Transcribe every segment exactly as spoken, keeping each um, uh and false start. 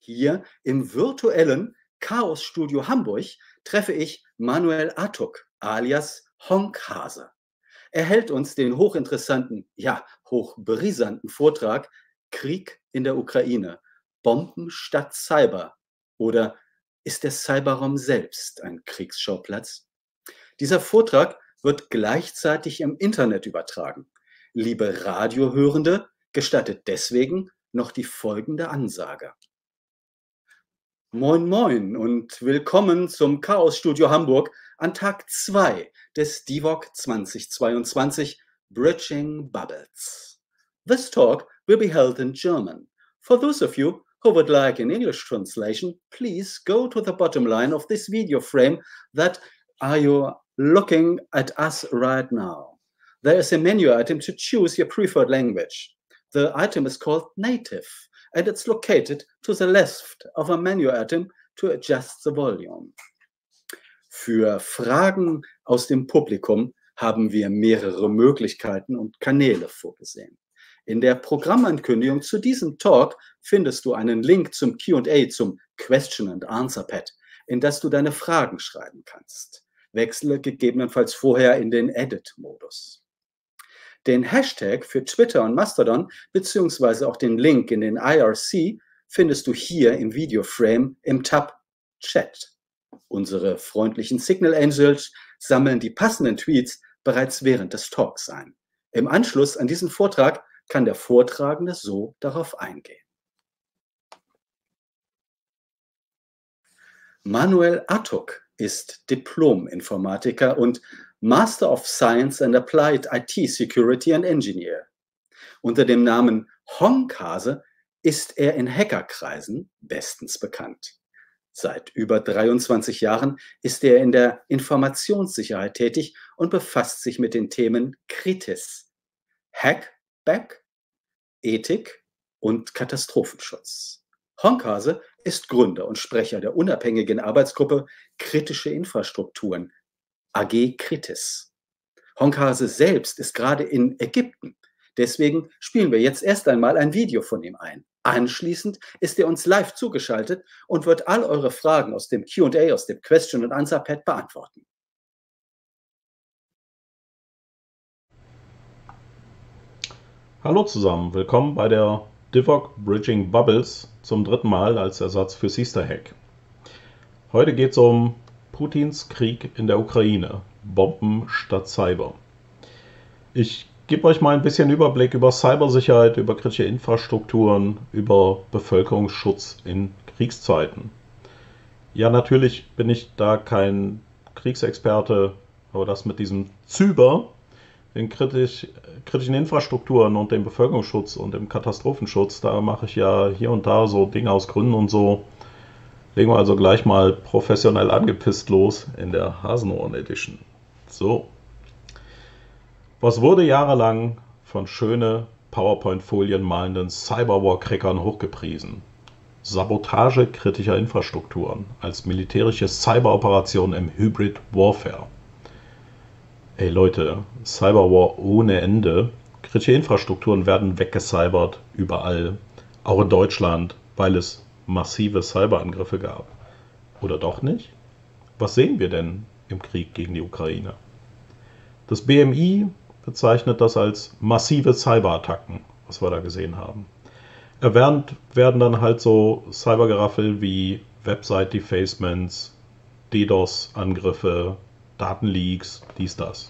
Hier im virtuellen Chaos-Studio Hamburg treffe ich Manuel Atuk alias Honkhase. Er hält uns den hochinteressanten, ja, hochbrisanten Vortrag Krieg in der Ukraine, Bomben statt Cyber oder ist der Cyberraum selbst ein Kriegsschauplatz? Dieser Vortrag wird gleichzeitig im Internet übertragen. Liebe Radiohörende, gestattet deswegen noch die folgende Ansage. Moin Moin und willkommen zum Chaos Studio Hamburg an Tag zwei des D V O C zweitausendzweiundzwanzig Bridging Bubbles. This talk will be held in German. For those of you who would like an English translation, please go to the bottom line of this video frame that are you looking at us right now. There is a menu item to choose your preferred language. The item is called Native, and it's located to the left of a menu item to adjust the volume. Für Fragen aus dem Publikum haben wir mehrere Möglichkeiten und Kanäle vorgesehen. In der Programmankündigung zu diesem Talk findest du einen Link zum Q and A, zum Question and Answer Pad, in das du deine Fragen schreiben kannst. Wechsle gegebenenfalls vorher in den Edit-Modus. Den Hashtag für Twitter und Mastodon beziehungsweise auch den Link in den I R C findest du hier im Videoframe im Tab Chat. Unsere freundlichen Signal Angels sammeln die passenden Tweets bereits während des Talks ein. Im Anschluss an diesen Vortrag kann der Vortragende so darauf eingehen. Manuel Atuk ist Diplom-Informatiker und Master of Science and Applied I T Security and Engineer. Unter dem Namen Honkhase ist er in Hackerkreisen bestens bekannt. Seit über dreiundzwanzig Jahren ist er in der Informationssicherheit tätig und befasst sich mit den Themen Kritis, Hackback, Ethik und Katastrophenschutz. Honkhase ist Gründer und Sprecher der unabhängigen Arbeitsgruppe Kritische Infrastrukturen, A G Kritis. Honkhase selbst ist gerade in Ägypten. Deswegen spielen wir jetzt erst einmal ein Video von ihm ein. Anschließend ist er uns live zugeschaltet und wird all eure Fragen aus dem Q and A, aus dem Question and Answer Pad beantworten. Hallo zusammen, willkommen bei der D V O C Bridging Bubbles zum dritten Mal als Ersatz für Sister Hack. Heute geht es um Putins Krieg in der Ukraine, Bomben statt Cyber. Ich gebe euch mal ein bisschen Überblick über Cybersicherheit, über kritische Infrastrukturen, über Bevölkerungsschutz in Kriegszeiten. Ja, natürlich bin ich da kein Kriegsexperte, aber das mit diesem Zyber, den kritisch, kritischen Infrastrukturen und dem Bevölkerungsschutz und dem Katastrophenschutz, da mache ich ja hier und da so Dinge aus Gründen und so. Legen wir also gleich mal professionell angepisst los in der Hasenohren Edition. So. Was wurde jahrelang von schöne PowerPoint-Folien malenden Cyberwar-Crackern hochgepriesen? Sabotage kritischer Infrastrukturen als militärische Cyberoperation im Hybrid Warfare. Ey Leute, Cyberwar ohne Ende. Kritische Infrastrukturen werden weggecybert, überall. Auch in Deutschland, weil es massive Cyberangriffe gab. Oder doch nicht? Was sehen wir denn im Krieg gegen die Ukraine? Das B M I bezeichnet das als massive Cyberattacken, was wir da gesehen haben. Erwähnt werden dann halt so Cybergeraffel wie Website-Defacements, DDoS-Angriffe, Datenleaks, dies, das.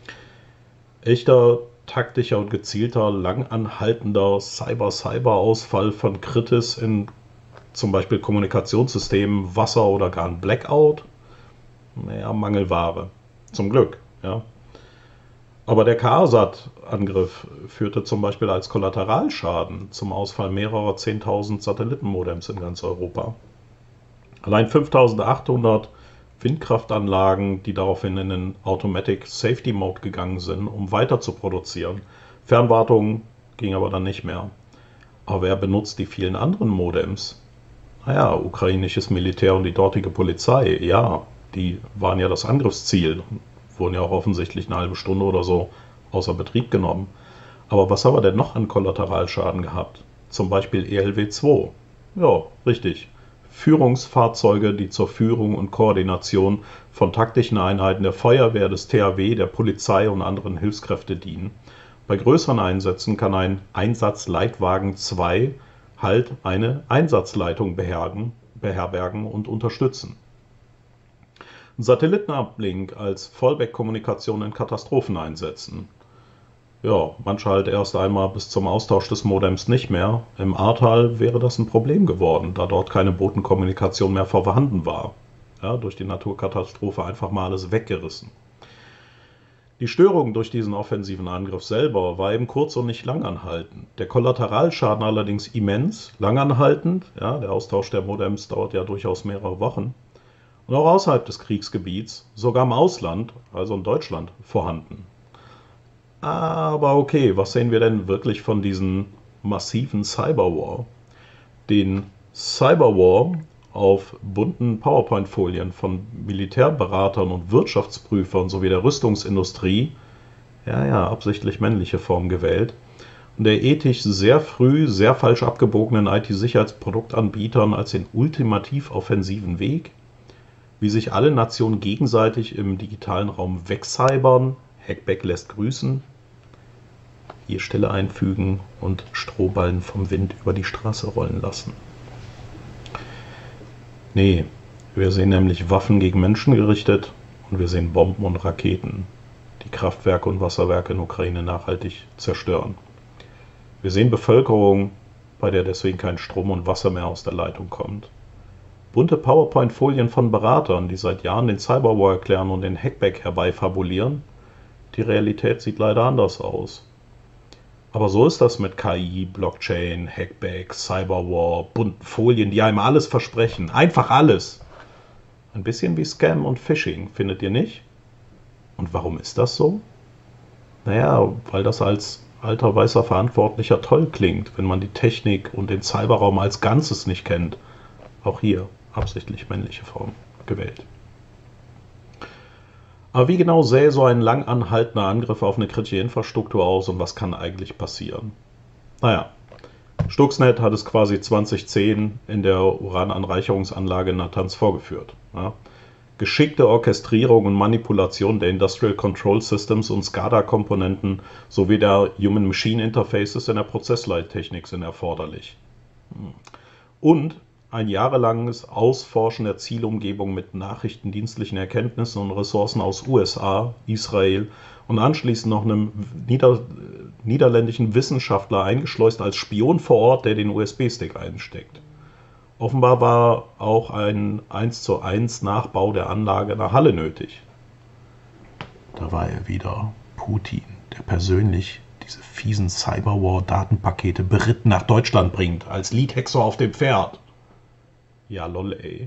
Echter, taktischer und gezielter, langanhaltender Cyber-Cyber-Ausfall von Kritis in zum Beispiel Kommunikationssystemen, Wasser oder gar ein Blackout? Naja, Mangelware. Zum Glück, ja. Aber der Karsat-Angriff führte zum Beispiel als Kollateralschaden zum Ausfall mehrerer zehntausend Satellitenmodems in ganz Europa. Allein fünftausendachthundert Windkraftanlagen, die daraufhin in den Automatic Safety Mode gegangen sind, um weiter zu produzieren. Fernwartung ging aber dann nicht mehr. Aber wer benutzt die vielen anderen Modems? Naja, ukrainisches Militär und die dortige Polizei, ja, die waren ja das Angriffsziel, wurden ja auch offensichtlich eine halbe Stunde oder so außer Betrieb genommen. Aber was haben wir denn noch an Kollateralschaden gehabt? Zum Beispiel E L W zwei. Ja, richtig. Führungsfahrzeuge, die zur Führung und Koordination von taktischen Einheiten der Feuerwehr, des T H W, der Polizei und anderen Hilfskräfte dienen. Bei größeren Einsätzen kann ein Einsatzleitwagen zwei halt eine Einsatzleitung beherbergen, beherbergen und unterstützen. Satellitenablink als Fallback-Kommunikation in Katastropheneinsätzen. Ja, manche halt erst einmal bis zum Austausch des Modems nicht mehr. Im Ahrtal wäre das ein Problem geworden, da dort keine Botenkommunikation mehr vorhanden war. Ja, durch die Naturkatastrophe einfach mal alles weggerissen. Die Störung durch diesen offensiven Angriff selber war eben kurz und nicht langanhaltend. Der Kollateralschaden allerdings immens, langanhaltend. Ja, der Austausch der Modems dauert ja durchaus mehrere Wochen. Und auch außerhalb des Kriegsgebiets, sogar im Ausland, also in Deutschland, vorhanden. Aber okay, was sehen wir denn wirklich von diesem massiven Cyberwar? Den Cyberwar auf bunten PowerPoint-Folien von Militärberatern und Wirtschaftsprüfern sowie der Rüstungsindustrie, ja, ja, absichtlich männliche Form gewählt, und der ethisch sehr früh, sehr falsch abgebogenen I T-Sicherheitsproduktanbietern als den ultimativ offensiven Weg, wie sich alle Nationen gegenseitig im digitalen Raum wegcybern. Hackback lässt grüßen. Hier Stille einfügen und Strohballen vom Wind über die Straße rollen lassen. Nee, wir sehen nämlich Waffen gegen Menschen gerichtet und wir sehen Bomben und Raketen, die Kraftwerke und Wasserwerke in der Ukraine nachhaltig zerstören. Wir sehen Bevölkerung, bei der deswegen kein Strom und Wasser mehr aus der Leitung kommt. Bunte PowerPoint-Folien von Beratern, die seit Jahren den Cyberwar erklären und den Hackback herbeifabulieren. Die Realität sieht leider anders aus. Aber so ist das mit K I, Blockchain, Hackback, Cyberwar, bunten Folien, die einem alles versprechen. Einfach alles. Ein bisschen wie Scam und Phishing, findet ihr nicht? Und warum ist das so? Naja, weil das als alter weißer Verantwortlicher toll klingt, wenn man die Technik und den Cyberraum als Ganzes nicht kennt. Auch hier absichtlich männliche Form gewählt. Aber wie genau sähe so ein lang anhaltender Angriff auf eine kritische Infrastruktur aus und was kann eigentlich passieren? Naja, Stuxnet hat es quasi zwanzig zehn in der Urananreicherungsanlage in Natanz vorgeführt. Ja. Geschickte Orchestrierung und Manipulation der Industrial Control Systems und SCADA-Komponenten sowie der Human-Machine Interfaces in der Prozessleittechnik sind erforderlich. Und ein jahrelanges Ausforschen der Zielumgebung mit nachrichtendienstlichen Erkenntnissen und Ressourcen aus U S A, Israel und anschließend noch einem Nieder niederländischen Wissenschaftler eingeschleust als Spion vor Ort, der den U S B-Stick einsteckt. Offenbar war auch ein eins zu eins Nachbau der Anlage in der Halle nötig. Da war er wieder, Putin, der persönlich diese fiesen Cyberwar-Datenpakete beritten nach Deutschland bringt, als Lead-Hexor auf dem Pferd. Ja, lol, ey.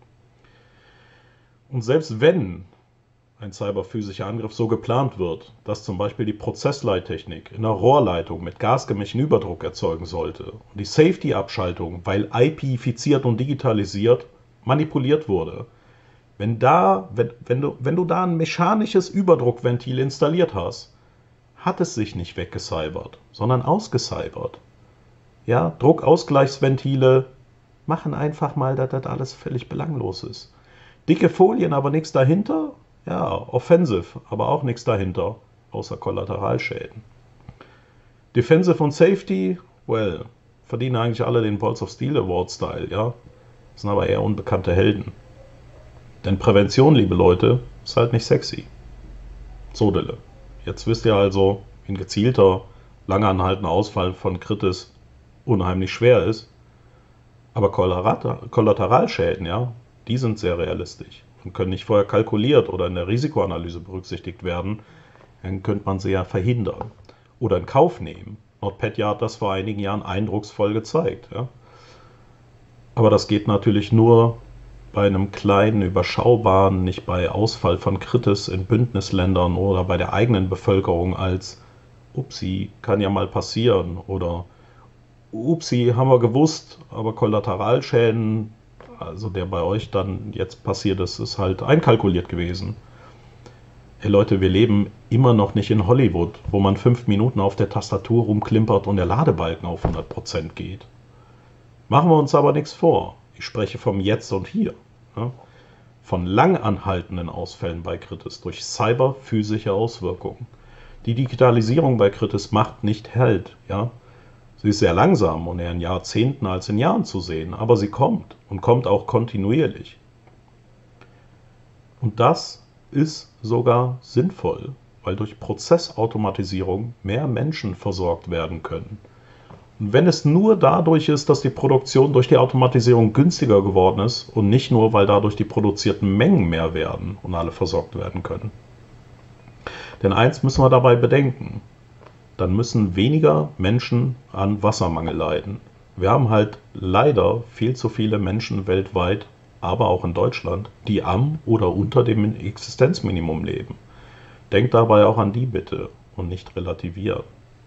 Und selbst wenn ein cyberphysischer Angriff so geplant wird, dass zum Beispiel die Prozessleittechnik in einer Rohrleitung mit gasgemäßen Überdruck erzeugen sollte und die Safety-Abschaltung, weil I P-ifiziert und digitalisiert, manipuliert wurde, wenn, da, wenn, wenn, du, wenn du da ein mechanisches Überdruckventil installiert hast, hat es sich nicht weggecybert, sondern ausgecybert. Ja, Druckausgleichsventile machen einfach mal, dass das alles völlig belanglos ist. Dicke Folien, aber nichts dahinter? Ja, offensive, aber auch nichts dahinter, außer Kollateralschäden. Defensive und Safety, well, verdienen eigentlich alle den Balls of Steel Award-Style, ja? Sind aber eher unbekannte Helden. Denn Prävention, liebe Leute, ist halt nicht sexy. So, Dille. Jetzt wisst ihr also, wie ein gezielter, lange anhaltender Ausfall von Kritis unheimlich schwer ist. Aber Kollateralschäden, ja, die sind sehr realistisch und können nicht vorher kalkuliert oder in der Risikoanalyse berücksichtigt werden. Dann könnte man sie ja verhindern oder in Kauf nehmen. NotPetya hat das vor einigen Jahren eindrucksvoll gezeigt. Ja. Aber das geht natürlich nur bei einem kleinen, überschaubaren, nicht bei Ausfall von Kritis in Bündnisländern oder bei der eigenen Bevölkerung als upsi, kann ja mal passieren oder upsi, haben wir gewusst, aber Kollateralschäden, also der bei euch dann jetzt passiert ist, ist halt einkalkuliert gewesen. Hey Leute, wir leben immer noch nicht in Hollywood, wo man fünf Minuten auf der Tastatur rumklimpert und der Ladebalken auf hundert Prozent geht. Machen wir uns aber nichts vor. Ich spreche vom Jetzt und Hier. Ja? Von lang anhaltenden Ausfällen bei Kritis durch cyberphysische Auswirkungen. Die Digitalisierung bei Kritis macht nicht Halt. Ja? Sie ist sehr langsam und eher in Jahrzehnten als in Jahren zu sehen, aber sie kommt und kommt auch kontinuierlich. Und das ist sogar sinnvoll, weil durch Prozessautomatisierung mehr Menschen versorgt werden können. Und wenn es nur dadurch ist, dass die Produktion durch die Automatisierung günstiger geworden ist und nicht nur, weil dadurch die produzierten Mengen mehr werden und alle versorgt werden können. Denn eins müssen wir dabei bedenken, dann müssen weniger Menschen an Wassermangel leiden. Wir haben halt leider viel zu viele Menschen weltweit, aber auch in Deutschland, die am oder unter dem Existenzminimum leben. Denkt dabei auch an die bitte und nicht relativieren.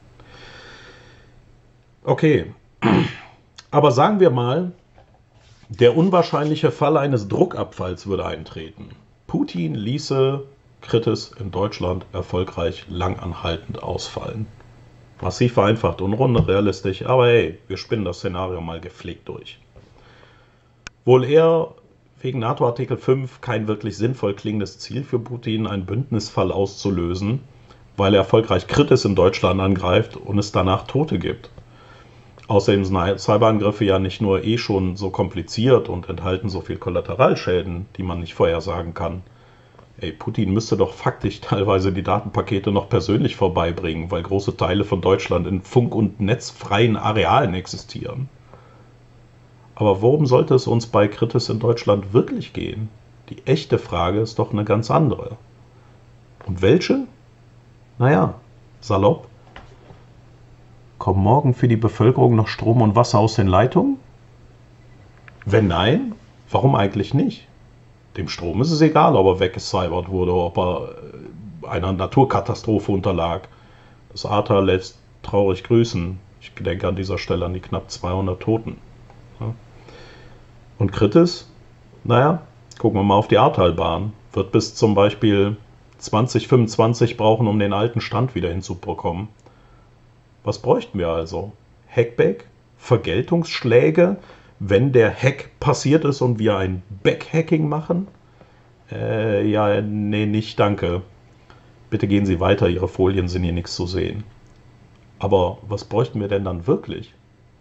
Okay, aber sagen wir mal, der unwahrscheinliche Fall eines Druckabfalls würde eintreten. Putin ließe Kritis in Deutschland erfolgreich langanhaltend ausfallen. Massiv vereinfacht und unrealistisch, aber hey, wir spinnen das Szenario mal gepflegt durch. Wohl eher wegen NATO Artikel fünf kein wirklich sinnvoll klingendes Ziel für Putin, einen Bündnisfall auszulösen, weil er erfolgreich Kritis in Deutschland angreift und es danach Tote gibt. Außerdem sind Cyberangriffe ja nicht nur eh schon so kompliziert und enthalten so viel Kollateralschäden, die man nicht vorhersagen kann. Ey, Putin müsste doch faktisch teilweise die Datenpakete noch persönlich vorbeibringen, weil große Teile von Deutschland in funk- und netzfreien Arealen existieren. Aber worum sollte es uns bei Kritis in Deutschland wirklich gehen? Die echte Frage ist doch eine ganz andere. Und welche? Naja, salopp. Kommt morgen für die Bevölkerung noch Strom und Wasser aus den Leitungen? Wenn nein, warum eigentlich nicht? Dem Strom ist es egal, ob er weggecybert wurde, ob er einer Naturkatastrophe unterlag. Das A T A lässt traurig grüßen. Ich denke an dieser Stelle an die knapp zweihundert Toten. Ja. Und Kritis? Naja, gucken wir mal auf die Ahrtalbahn. Wird bis zum Beispiel zwanzig fünfundzwanzig brauchen, um den alten Stand wieder hinzubekommen. Was bräuchten wir also? Hackback? Vergeltungsschläge, wenn der Hack passiert ist und wir ein Backhacking machen? Äh, ja, nee, nicht danke. Bitte gehen Sie weiter, Ihre Folien sind hier nichts zu sehen. Aber was bräuchten wir denn dann wirklich?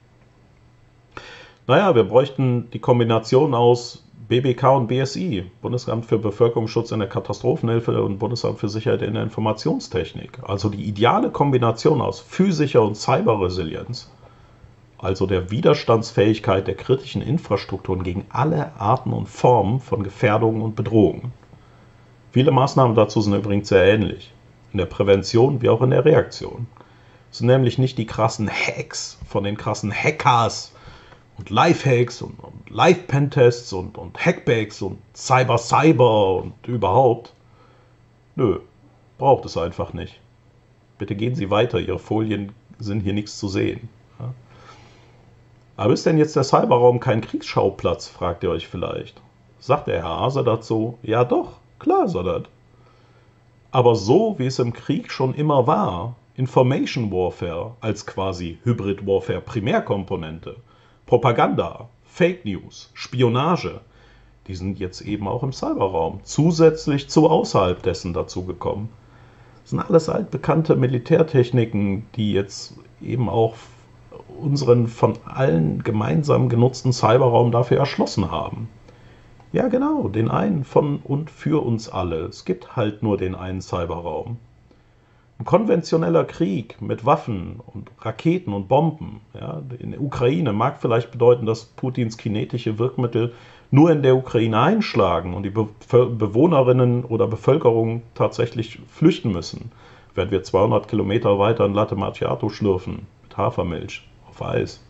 Naja, wir bräuchten die Kombination aus B B K und B S I, Bundesamt für Bevölkerungsschutz in der Katastrophenhilfe und Bundesamt für Sicherheit in der Informationstechnik. Also die ideale Kombination aus physischer und Cyberresilienz, also der Widerstandsfähigkeit der kritischen Infrastrukturen gegen alle Arten und Formen von Gefährdungen und Bedrohungen. Viele Maßnahmen dazu sind übrigens sehr ähnlich, in der Prävention wie auch in der Reaktion. Es sind nämlich nicht die krassen Hacks von den krassen Hackers und Lifehacks und, und Live-Pentests und, und Hackbacks und Cyber-Cyber und überhaupt. Nö, braucht es einfach nicht. Bitte gehen Sie weiter, Ihre Folien sind hier nichts zu sehen. Ja? Aber ist denn jetzt der Cyberraum kein Kriegsschauplatz, fragt ihr euch vielleicht. Sagt der Herr Hase dazu, ja doch, klar ist er das. Aber so wie es im Krieg schon immer war, Information Warfare als quasi Hybrid Warfare Primärkomponente, Propaganda, Fake News, Spionage, die sind jetzt eben auch im Cyberraum zusätzlich zu außerhalb dessen dazugekommen. Das sind alles altbekannte Militärtechniken, die jetzt eben auch unseren von allen gemeinsam genutzten Cyberraum dafür erschlossen haben. Ja genau, den einen von und für uns alle. Es gibt halt nur den einen Cyberraum. Ein konventioneller Krieg mit Waffen und Raketen und Bomben, ja, in der Ukraine mag vielleicht bedeuten, dass Putins kinetische Wirkmittel nur in der Ukraine einschlagen und die Be Bewohnerinnen oder Bevölkerung tatsächlich flüchten müssen, während wir zweihundert Kilometer weiter ein Latte Macchiato schlürfen mit Hafermilch auf Eis.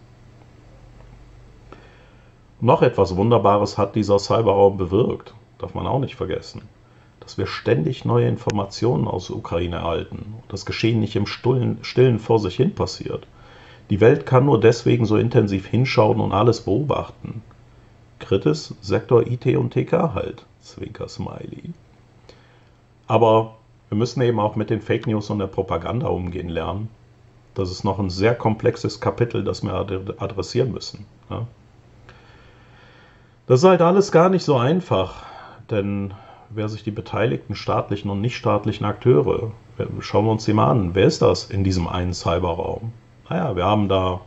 Noch etwas Wunderbares hat dieser Cyberraum bewirkt, darf man auch nicht vergessen. Dass wir ständig neue Informationen aus der Ukraine erhalten und das Geschehen nicht im Stillen, Stillen vor sich hin passiert. Die Welt kann nur deswegen so intensiv hinschauen und alles beobachten. Kritis, Sektor I T und T K halt, Zwinker-Smiley. Aber wir müssen eben auch mit den Fake News und der Propaganda umgehen lernen. Das ist noch ein sehr komplexes Kapitel, das wir adressieren müssen. Ja. Das ist halt alles gar nicht so einfach, denn wer sich die beteiligten staatlichen und nichtstaatlichen Akteure, schauen wir uns die mal an, wer ist das in diesem einen Cyberraum? Naja, wir haben da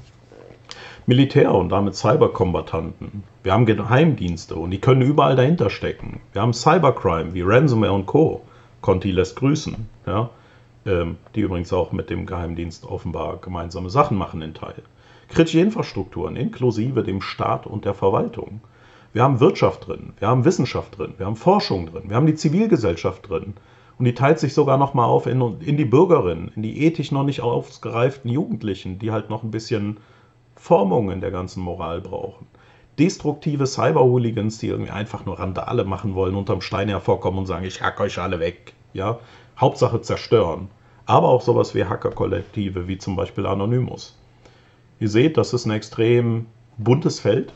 Militär und damit Cyberkombattanten. Wir haben Geheimdienste und die können überall dahinter stecken. Wir haben Cybercrime wie Ransomware und Co. Conti lässt grüßen, ja, ähm, die übrigens auch mit dem Geheimdienst offenbar gemeinsame Sachen machen in Teil. Kritische Infrastrukturen inklusive dem Staat und der Verwaltung. Wir haben Wirtschaft drin, wir haben Wissenschaft drin, wir haben Forschung drin, wir haben die Zivilgesellschaft drin. Und die teilt sich sogar nochmal auf in, in die Bürgerinnen, in die ethisch noch nicht ausgereiften Jugendlichen, die halt noch ein bisschen Formung in der ganzen Moral brauchen. Destruktive Cyber-Hooligans, die irgendwie einfach nur Randale machen wollen, unterm Stein hervorkommen und sagen, ich hack euch alle weg. Ja? Hauptsache zerstören. Aber auch sowas wie Hacker-Kollektive, wie zum Beispiel Anonymous. Ihr seht, das ist ein extrem buntes Feld.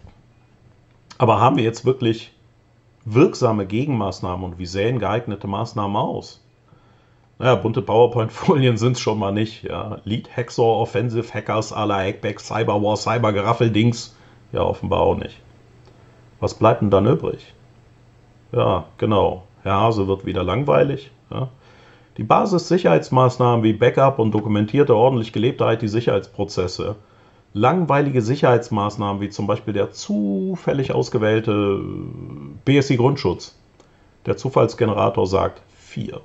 Aber haben wir jetzt wirklich wirksame Gegenmaßnahmen und wie sähen geeignete Maßnahmen aus? Naja, bunte PowerPoint-Folien sind es schon mal nicht. Ja. Lead Hacksaw, Offensive Hackers, à la Hackback, Cyberwar, Cybergeraffeldings. Ja, offenbar auch nicht. Was bleibt denn dann übrig? Ja, genau. Herr Hase wird wieder langweilig. Ja. Die Basis-Sicherheitsmaßnahmen wie Backup und dokumentierte, ordentlich gelebte I T-Sicherheitsprozesse. Langweilige Sicherheitsmaßnahmen wie zum Beispiel der zufällig ausgewählte B S I-Grundschutz. Der Zufallsgenerator sagt vier.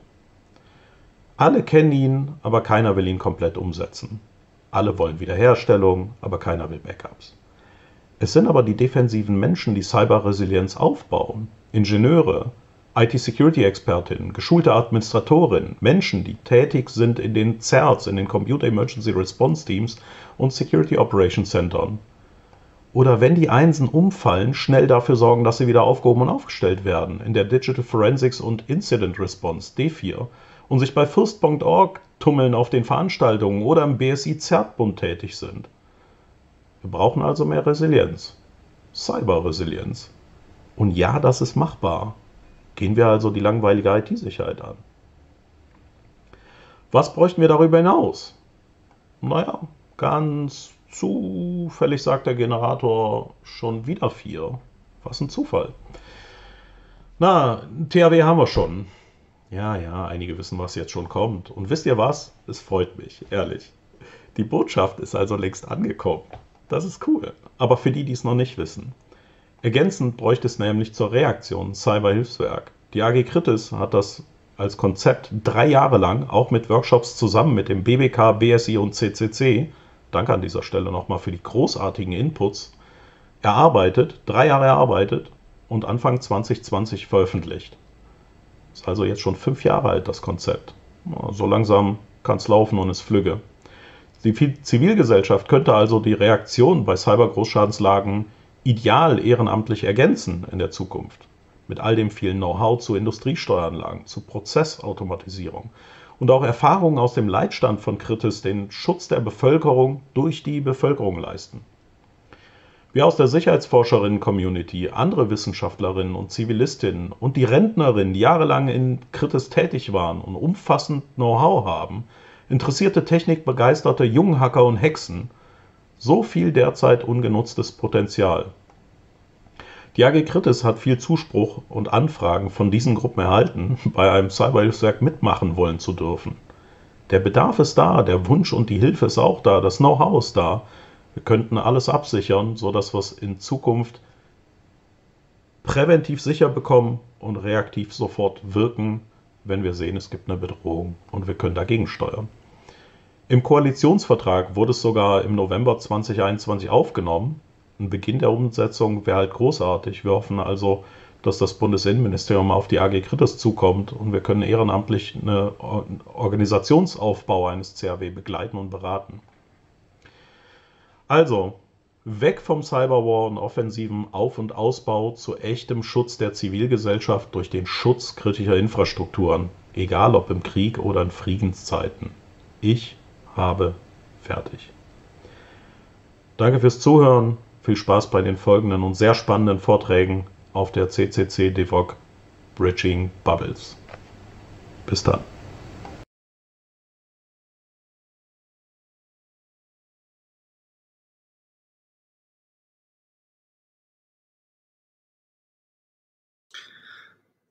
Alle kennen ihn, aber keiner will ihn komplett umsetzen. Alle wollen Wiederherstellung, aber keiner will Backups. Es sind aber die defensiven Menschen, die Cyberresilienz aufbauen. Ingenieure, I T-Security-Expertinnen, geschulte Administratorinnen, Menschen, die tätig sind in den C E R Ts, in den Computer Emergency Response Teams und Security Operation Centern. Oder wenn die Einsen umfallen, schnell dafür sorgen, dass sie wieder aufgehoben und aufgestellt werden, in der Digital Forensics und Incident Response, D vier, und sich bei Fürst Punkt org tummeln auf den Veranstaltungen oder im B S I-C E R T-Bund tätig sind. Wir brauchen also mehr Resilienz. Cyber-Resilienz. Und ja, das ist machbar. Gehen wir also die langweilige I T-Sicherheit an. Was bräuchten wir darüber hinaus? Naja, ganz zufällig sagt der Generator schon wieder vier. Was ein Zufall. Na, T H W haben wir schon. Ja, ja, einige wissen, was jetzt schon kommt. Und wisst ihr was? Es freut mich, ehrlich. Die Botschaft ist also längst angekommen. Das ist cool. Aber für die, die es noch nicht wissen. Ergänzend bräuchte es nämlich zur Reaktion Cyberhilfswerk. Die A G Kritis hat das als Konzept drei Jahre lang, auch mit Workshops zusammen mit dem B B K, B S I und C C C, danke an dieser Stelle nochmal für die großartigen Inputs, erarbeitet, drei Jahre erarbeitet und Anfang zwanzig zwanzig veröffentlicht. Ist also jetzt schon fünf Jahre alt, das Konzept. So langsam kann es laufen und es flügge. Die Zivilgesellschaft könnte also die Reaktion bei Cyber-Großschadenslagen ideal ehrenamtlich ergänzen in der Zukunft. Mit all dem vielen Know-how zu Industriesteueranlagen, zu Prozessautomatisierung und auch Erfahrungen aus dem Leitstand von Kritis den Schutz der Bevölkerung durch die Bevölkerung leisten. Wir aus der Sicherheitsforscherinnen-Community, andere Wissenschaftlerinnen und Zivilistinnen und die Rentnerinnen, die jahrelang in Kritis tätig waren und umfassend Know-how haben, interessierte Technikbegeisterte Junghacker und Hexen, so viel derzeit ungenutztes Potenzial. Die A G Kritis hat viel Zuspruch und Anfragen von diesen Gruppen erhalten, bei einem Cyberhilfswerk mitmachen wollen zu dürfen. Der Bedarf ist da, der Wunsch und die Hilfe ist auch da, das Know-how ist da. Wir könnten alles absichern, sodass wir es in Zukunft präventiv sicher bekommen und reaktiv sofort wirken, wenn wir sehen, es gibt eine Bedrohung und wir können dagegen steuern. Im Koalitionsvertrag wurde es sogar im November zweitausendeinundzwanzig aufgenommen. Ein Beginn der Umsetzung wäre halt großartig. Wir hoffen also, dass das Bundesinnenministerium auf die A G Kritis zukommt und wir können ehrenamtlich einen Organisationsaufbau eines C A W begleiten und beraten. Also, weg vom Cyberwar und offensiven Auf- und Ausbau zu echtem Schutz der Zivilgesellschaft durch den Schutz kritischer Infrastrukturen, egal ob im Krieg oder in Friedenszeiten. Ich habe fertig. Danke fürs Zuhören, viel Spaß bei den folgenden und sehr spannenden Vorträgen auf der C C C D V O G Bridging Bubbles. Bis dann.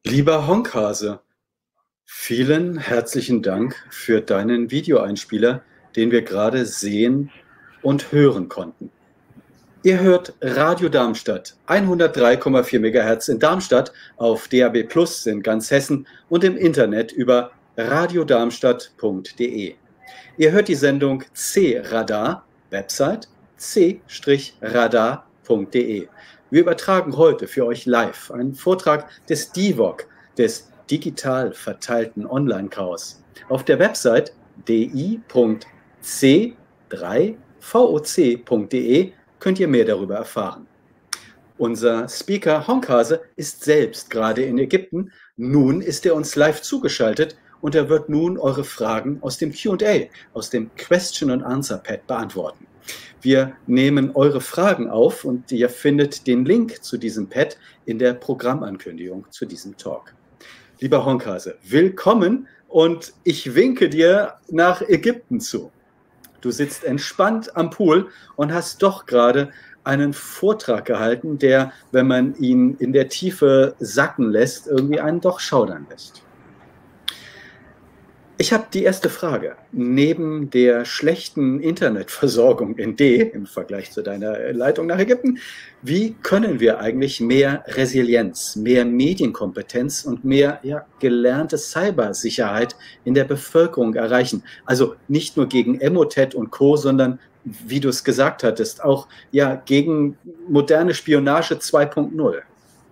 Lieber Honkhase, vielen herzlichen Dank für deinen Videoeinspieler, den wir gerade sehen und hören konnten. Ihr hört Radio Darmstadt, hundertdrei Komma vier Megahertz in Darmstadt, auf D A B Plus in ganz Hessen und im Internet über radiodarmstadt punkt de. Ihr hört die Sendung C-Radar, Website c radar punkt de. Wir übertragen heute für euch live einen Vortrag des D I V O C, des digital verteilten Online-Chaos. Auf der Website d i punkt c drei voc punkt de könnt ihr mehr darüber erfahren. Unser Speaker Honkhase ist selbst gerade in Ägypten. Nun ist er uns live zugeschaltet und er wird nun eure Fragen aus dem Q und A, aus dem Question and Answer Pad beantworten. Wir nehmen eure Fragen auf und ihr findet den Link zu diesem Pad in der Programmankündigung zu diesem Talk. Lieber Honkhase, willkommen und ich winke dir nach Ägypten zu. Du sitzt entspannt am Pool und hast doch gerade einen Vortrag gehalten, der, wenn man ihn in der Tiefe sacken lässt, irgendwie einen doch schaudern lässt. Ich habe die erste Frage. Neben der schlechten Internetversorgung in D im Vergleich zu deiner Leitung nach Ägypten, wie können wir eigentlich mehr Resilienz, mehr Medienkompetenz und mehr ja, gelernte Cybersicherheit in der Bevölkerung erreichen? Also nicht nur gegen Emotet und Co., sondern, wie du es gesagt hattest, auch ja, gegen moderne Spionage zwei Punkt null.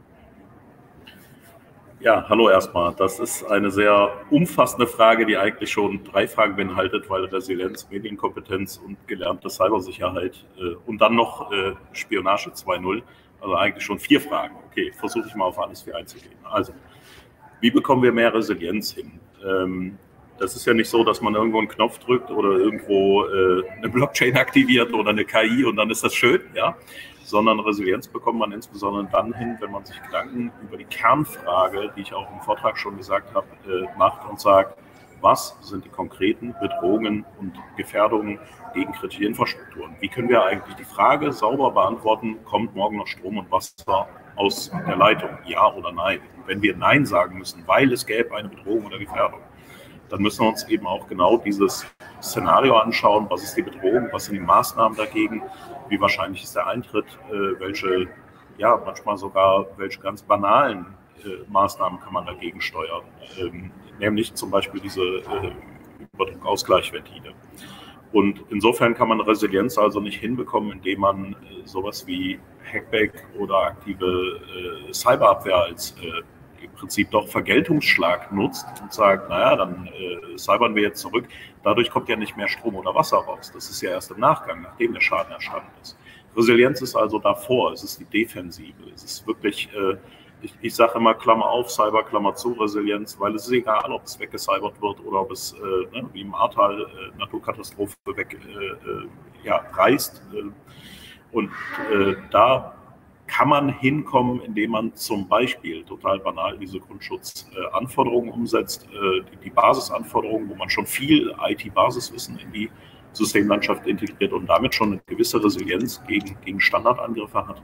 Ja, hallo erstmal. Das ist eine sehr umfassende Frage, die eigentlich schon drei Fragen beinhaltet, weil Resilienz, Medienkompetenz und gelernte Cybersicherheit äh, und dann noch äh, Spionage zwei Punkt null, also eigentlich schon vier Fragen. Okay, versuche ich mal auf alles vier einzugehen. Also, wie bekommen wir mehr Resilienz hin? Ähm, das ist ja nicht so, dass man irgendwo einen Knopf drückt oder irgendwo äh, eine Blockchain aktiviert oder eine K I und dann ist das schön, ja. Sondern Resilienz bekommt man insbesondere dann hin, wenn man sich Gedanken über die Kernfrage, die ich auch im Vortrag schon gesagt habe, äh, macht und sagt, was sind die konkreten Bedrohungen und Gefährdungen gegen kritische Infrastrukturen? Wie können wir eigentlich die Frage sauber beantworten, kommt morgen noch Strom und Wasser aus der Leitung, ja oder nein? Und wenn wir Nein sagen müssen, weil es gäbe eine Bedrohung oder Gefährdung, dann müssen wir uns eben auch genau dieses Szenario anschauen, was ist die Bedrohung, was sind die Maßnahmen dagegen, wie wahrscheinlich ist der Eintritt, äh, welche, ja, manchmal sogar welche ganz banalen äh, Maßnahmen kann man dagegen steuern, ähm, nämlich zum Beispiel diese äh, Überdruckausgleichventile. Und insofern kann man Resilienz also nicht hinbekommen, indem man äh, sowas wie Hackback oder aktive äh, Cyberabwehr als äh, im Prinzip doch Vergeltungsschlag nutzt und sagt, naja, dann äh, cybern wir jetzt zurück. Dadurch kommt ja nicht mehr Strom oder Wasser raus. Das ist ja erst im Nachgang, nachdem der Schaden entstanden ist. Resilienz ist also davor, es ist die Defensive. Es ist wirklich, äh, ich, ich sage immer Klammer auf, Cyber, Klammer zu, Resilienz, weil es ist egal, ob es weggecybert wird oder ob es äh, ne, wie im Ahrtal äh, Naturkatastrophe weg äh, äh, ja, reißt. Äh, und äh, da kann man hinkommen, indem man zum Beispiel, total banal, diese Grundschutzanforderungen umsetzt, die Basisanforderungen, wo man schon viel I T-Basiswissen in die Systemlandschaft integriert und damit schon eine gewisse Resilienz gegen, gegen Standardangriffe hat.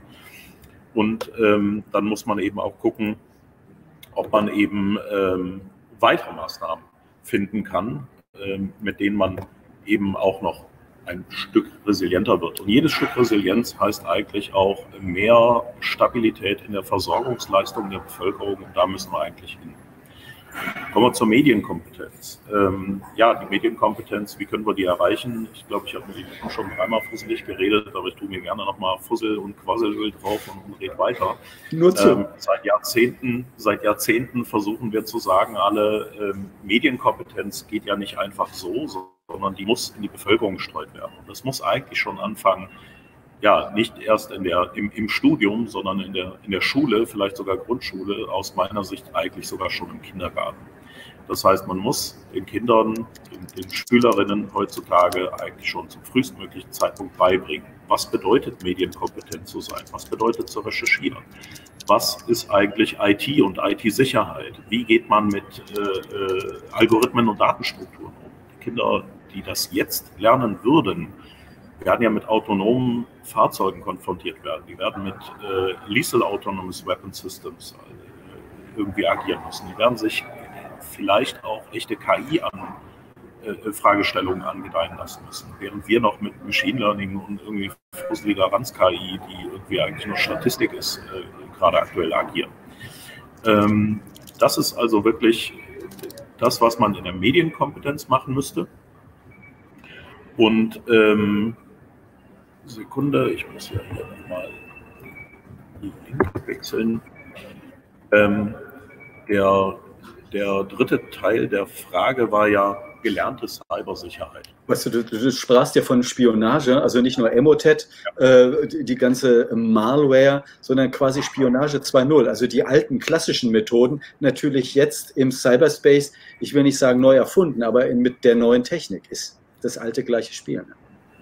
Und ähm, dann muss man eben auch gucken, ob man eben ähm, weitere Maßnahmen finden kann, ähm, mit denen man eben auch noch ein Stück resilienter wird. Und jedes Stück Resilienz heißt eigentlich auch mehr Stabilität in der Versorgungsleistung der Bevölkerung und da müssen wir eigentlich hin. Kommen wir zur Medienkompetenz. Ähm, ja, die Medienkompetenz, wie können wir die erreichen? Ich glaube, ich habe mit Ihnen schon dreimal fusselig geredet, aber ich tue mir gerne nochmal Fussel und Quasselöl drauf und, und rede weiter. Nur zu. Ähm, seit Jahrzehnten, seit Jahrzehnten versuchen wir zu sagen, alle ähm, Medienkompetenz geht ja nicht einfach so, sondern die muss in die Bevölkerung gestreut werden. Und das muss eigentlich schon anfangen, ja, nicht erst in der, im, im Studium, sondern in der, in der Schule, vielleicht sogar Grundschule, aus meiner Sicht eigentlich sogar schon im Kindergarten. Das heißt, man muss den Kindern, den, den Schülerinnen heutzutage eigentlich schon zum frühestmöglichen Zeitpunkt beibringen, was bedeutet Medienkompetent zu sein, was bedeutet zu recherchieren, was ist eigentlich I T und I T-Sicherheit, wie geht man mit äh, äh, Algorithmen und Datenstrukturen um. Die Kinder, die das jetzt lernen würden, werden ja mit autonomen Fahrzeugen konfrontiert werden. Die werden mit äh, Lethal Autonomous Weapon Systems, irgendwie agieren müssen. Die werden sich vielleicht auch echte K I an äh, Fragestellungen angedeihen lassen müssen, während wir noch mit Machine Learning und irgendwie fusseliger Ranz-K I, die irgendwie eigentlich nur Statistik ist, äh, gerade aktuell agieren. Ähm, das ist also wirklich das, was man in der Medienkompetenz machen müsste. Und ähm, Sekunde, ich muss ja hier nochmal die Link wechseln. Ähm, der, der dritte Teil der Frage war ja gelernte Cybersicherheit. Weißt du, du, du sprachst ja von Spionage, also nicht nur Emotet, ja. äh, die, die ganze Malware, sondern quasi Spionage zwei Punkt null, also die alten klassischen Methoden, natürlich jetzt im Cyberspace, ich will nicht sagen neu erfunden, aber in, mit der neuen Technik ist das alte gleiche Spiel. Ne?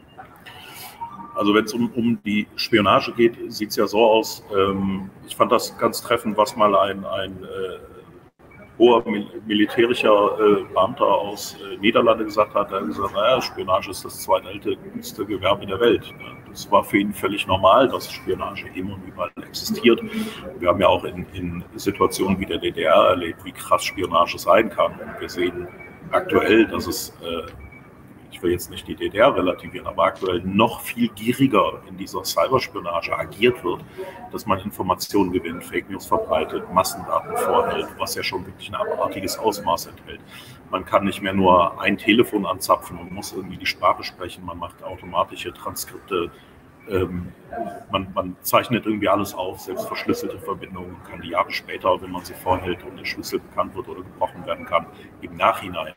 Also wenn es um, um die Spionage geht, sieht es ja so aus, ähm, ich fand das ganz treffend, was mal ein, ein äh, hoher mil militärischer äh, Beamter aus äh, Niederlande gesagt hat. Er hat gesagt, naja, Spionage ist das zweitälteste Gewerbe der Welt. Das war für ihn völlig normal, dass Spionage immer und überall existiert. Wir haben ja auch in, in Situationen wie der D D R erlebt, wie krass Spionage sein kann. Und wir sehen aktuell, dass es äh, ich will jetzt nicht die D D R relativieren, aber aktuell noch viel gieriger in dieser Cyberspionage agiert wird, dass man Informationen gewinnt, Fake News verbreitet, Massendaten vorhält, was ja schon wirklich ein abartiges Ausmaß enthält. Man kann nicht mehr nur ein Telefon anzapfen und muss irgendwie die Sprache sprechen, man macht automatische Transkripte, ähm, man, man zeichnet irgendwie alles auf, selbst verschlüsselte Verbindungen, kann die Jahre später, wenn man sie vorhält und der Schlüssel bekannt wird oder gebrochen werden kann, im Nachhinein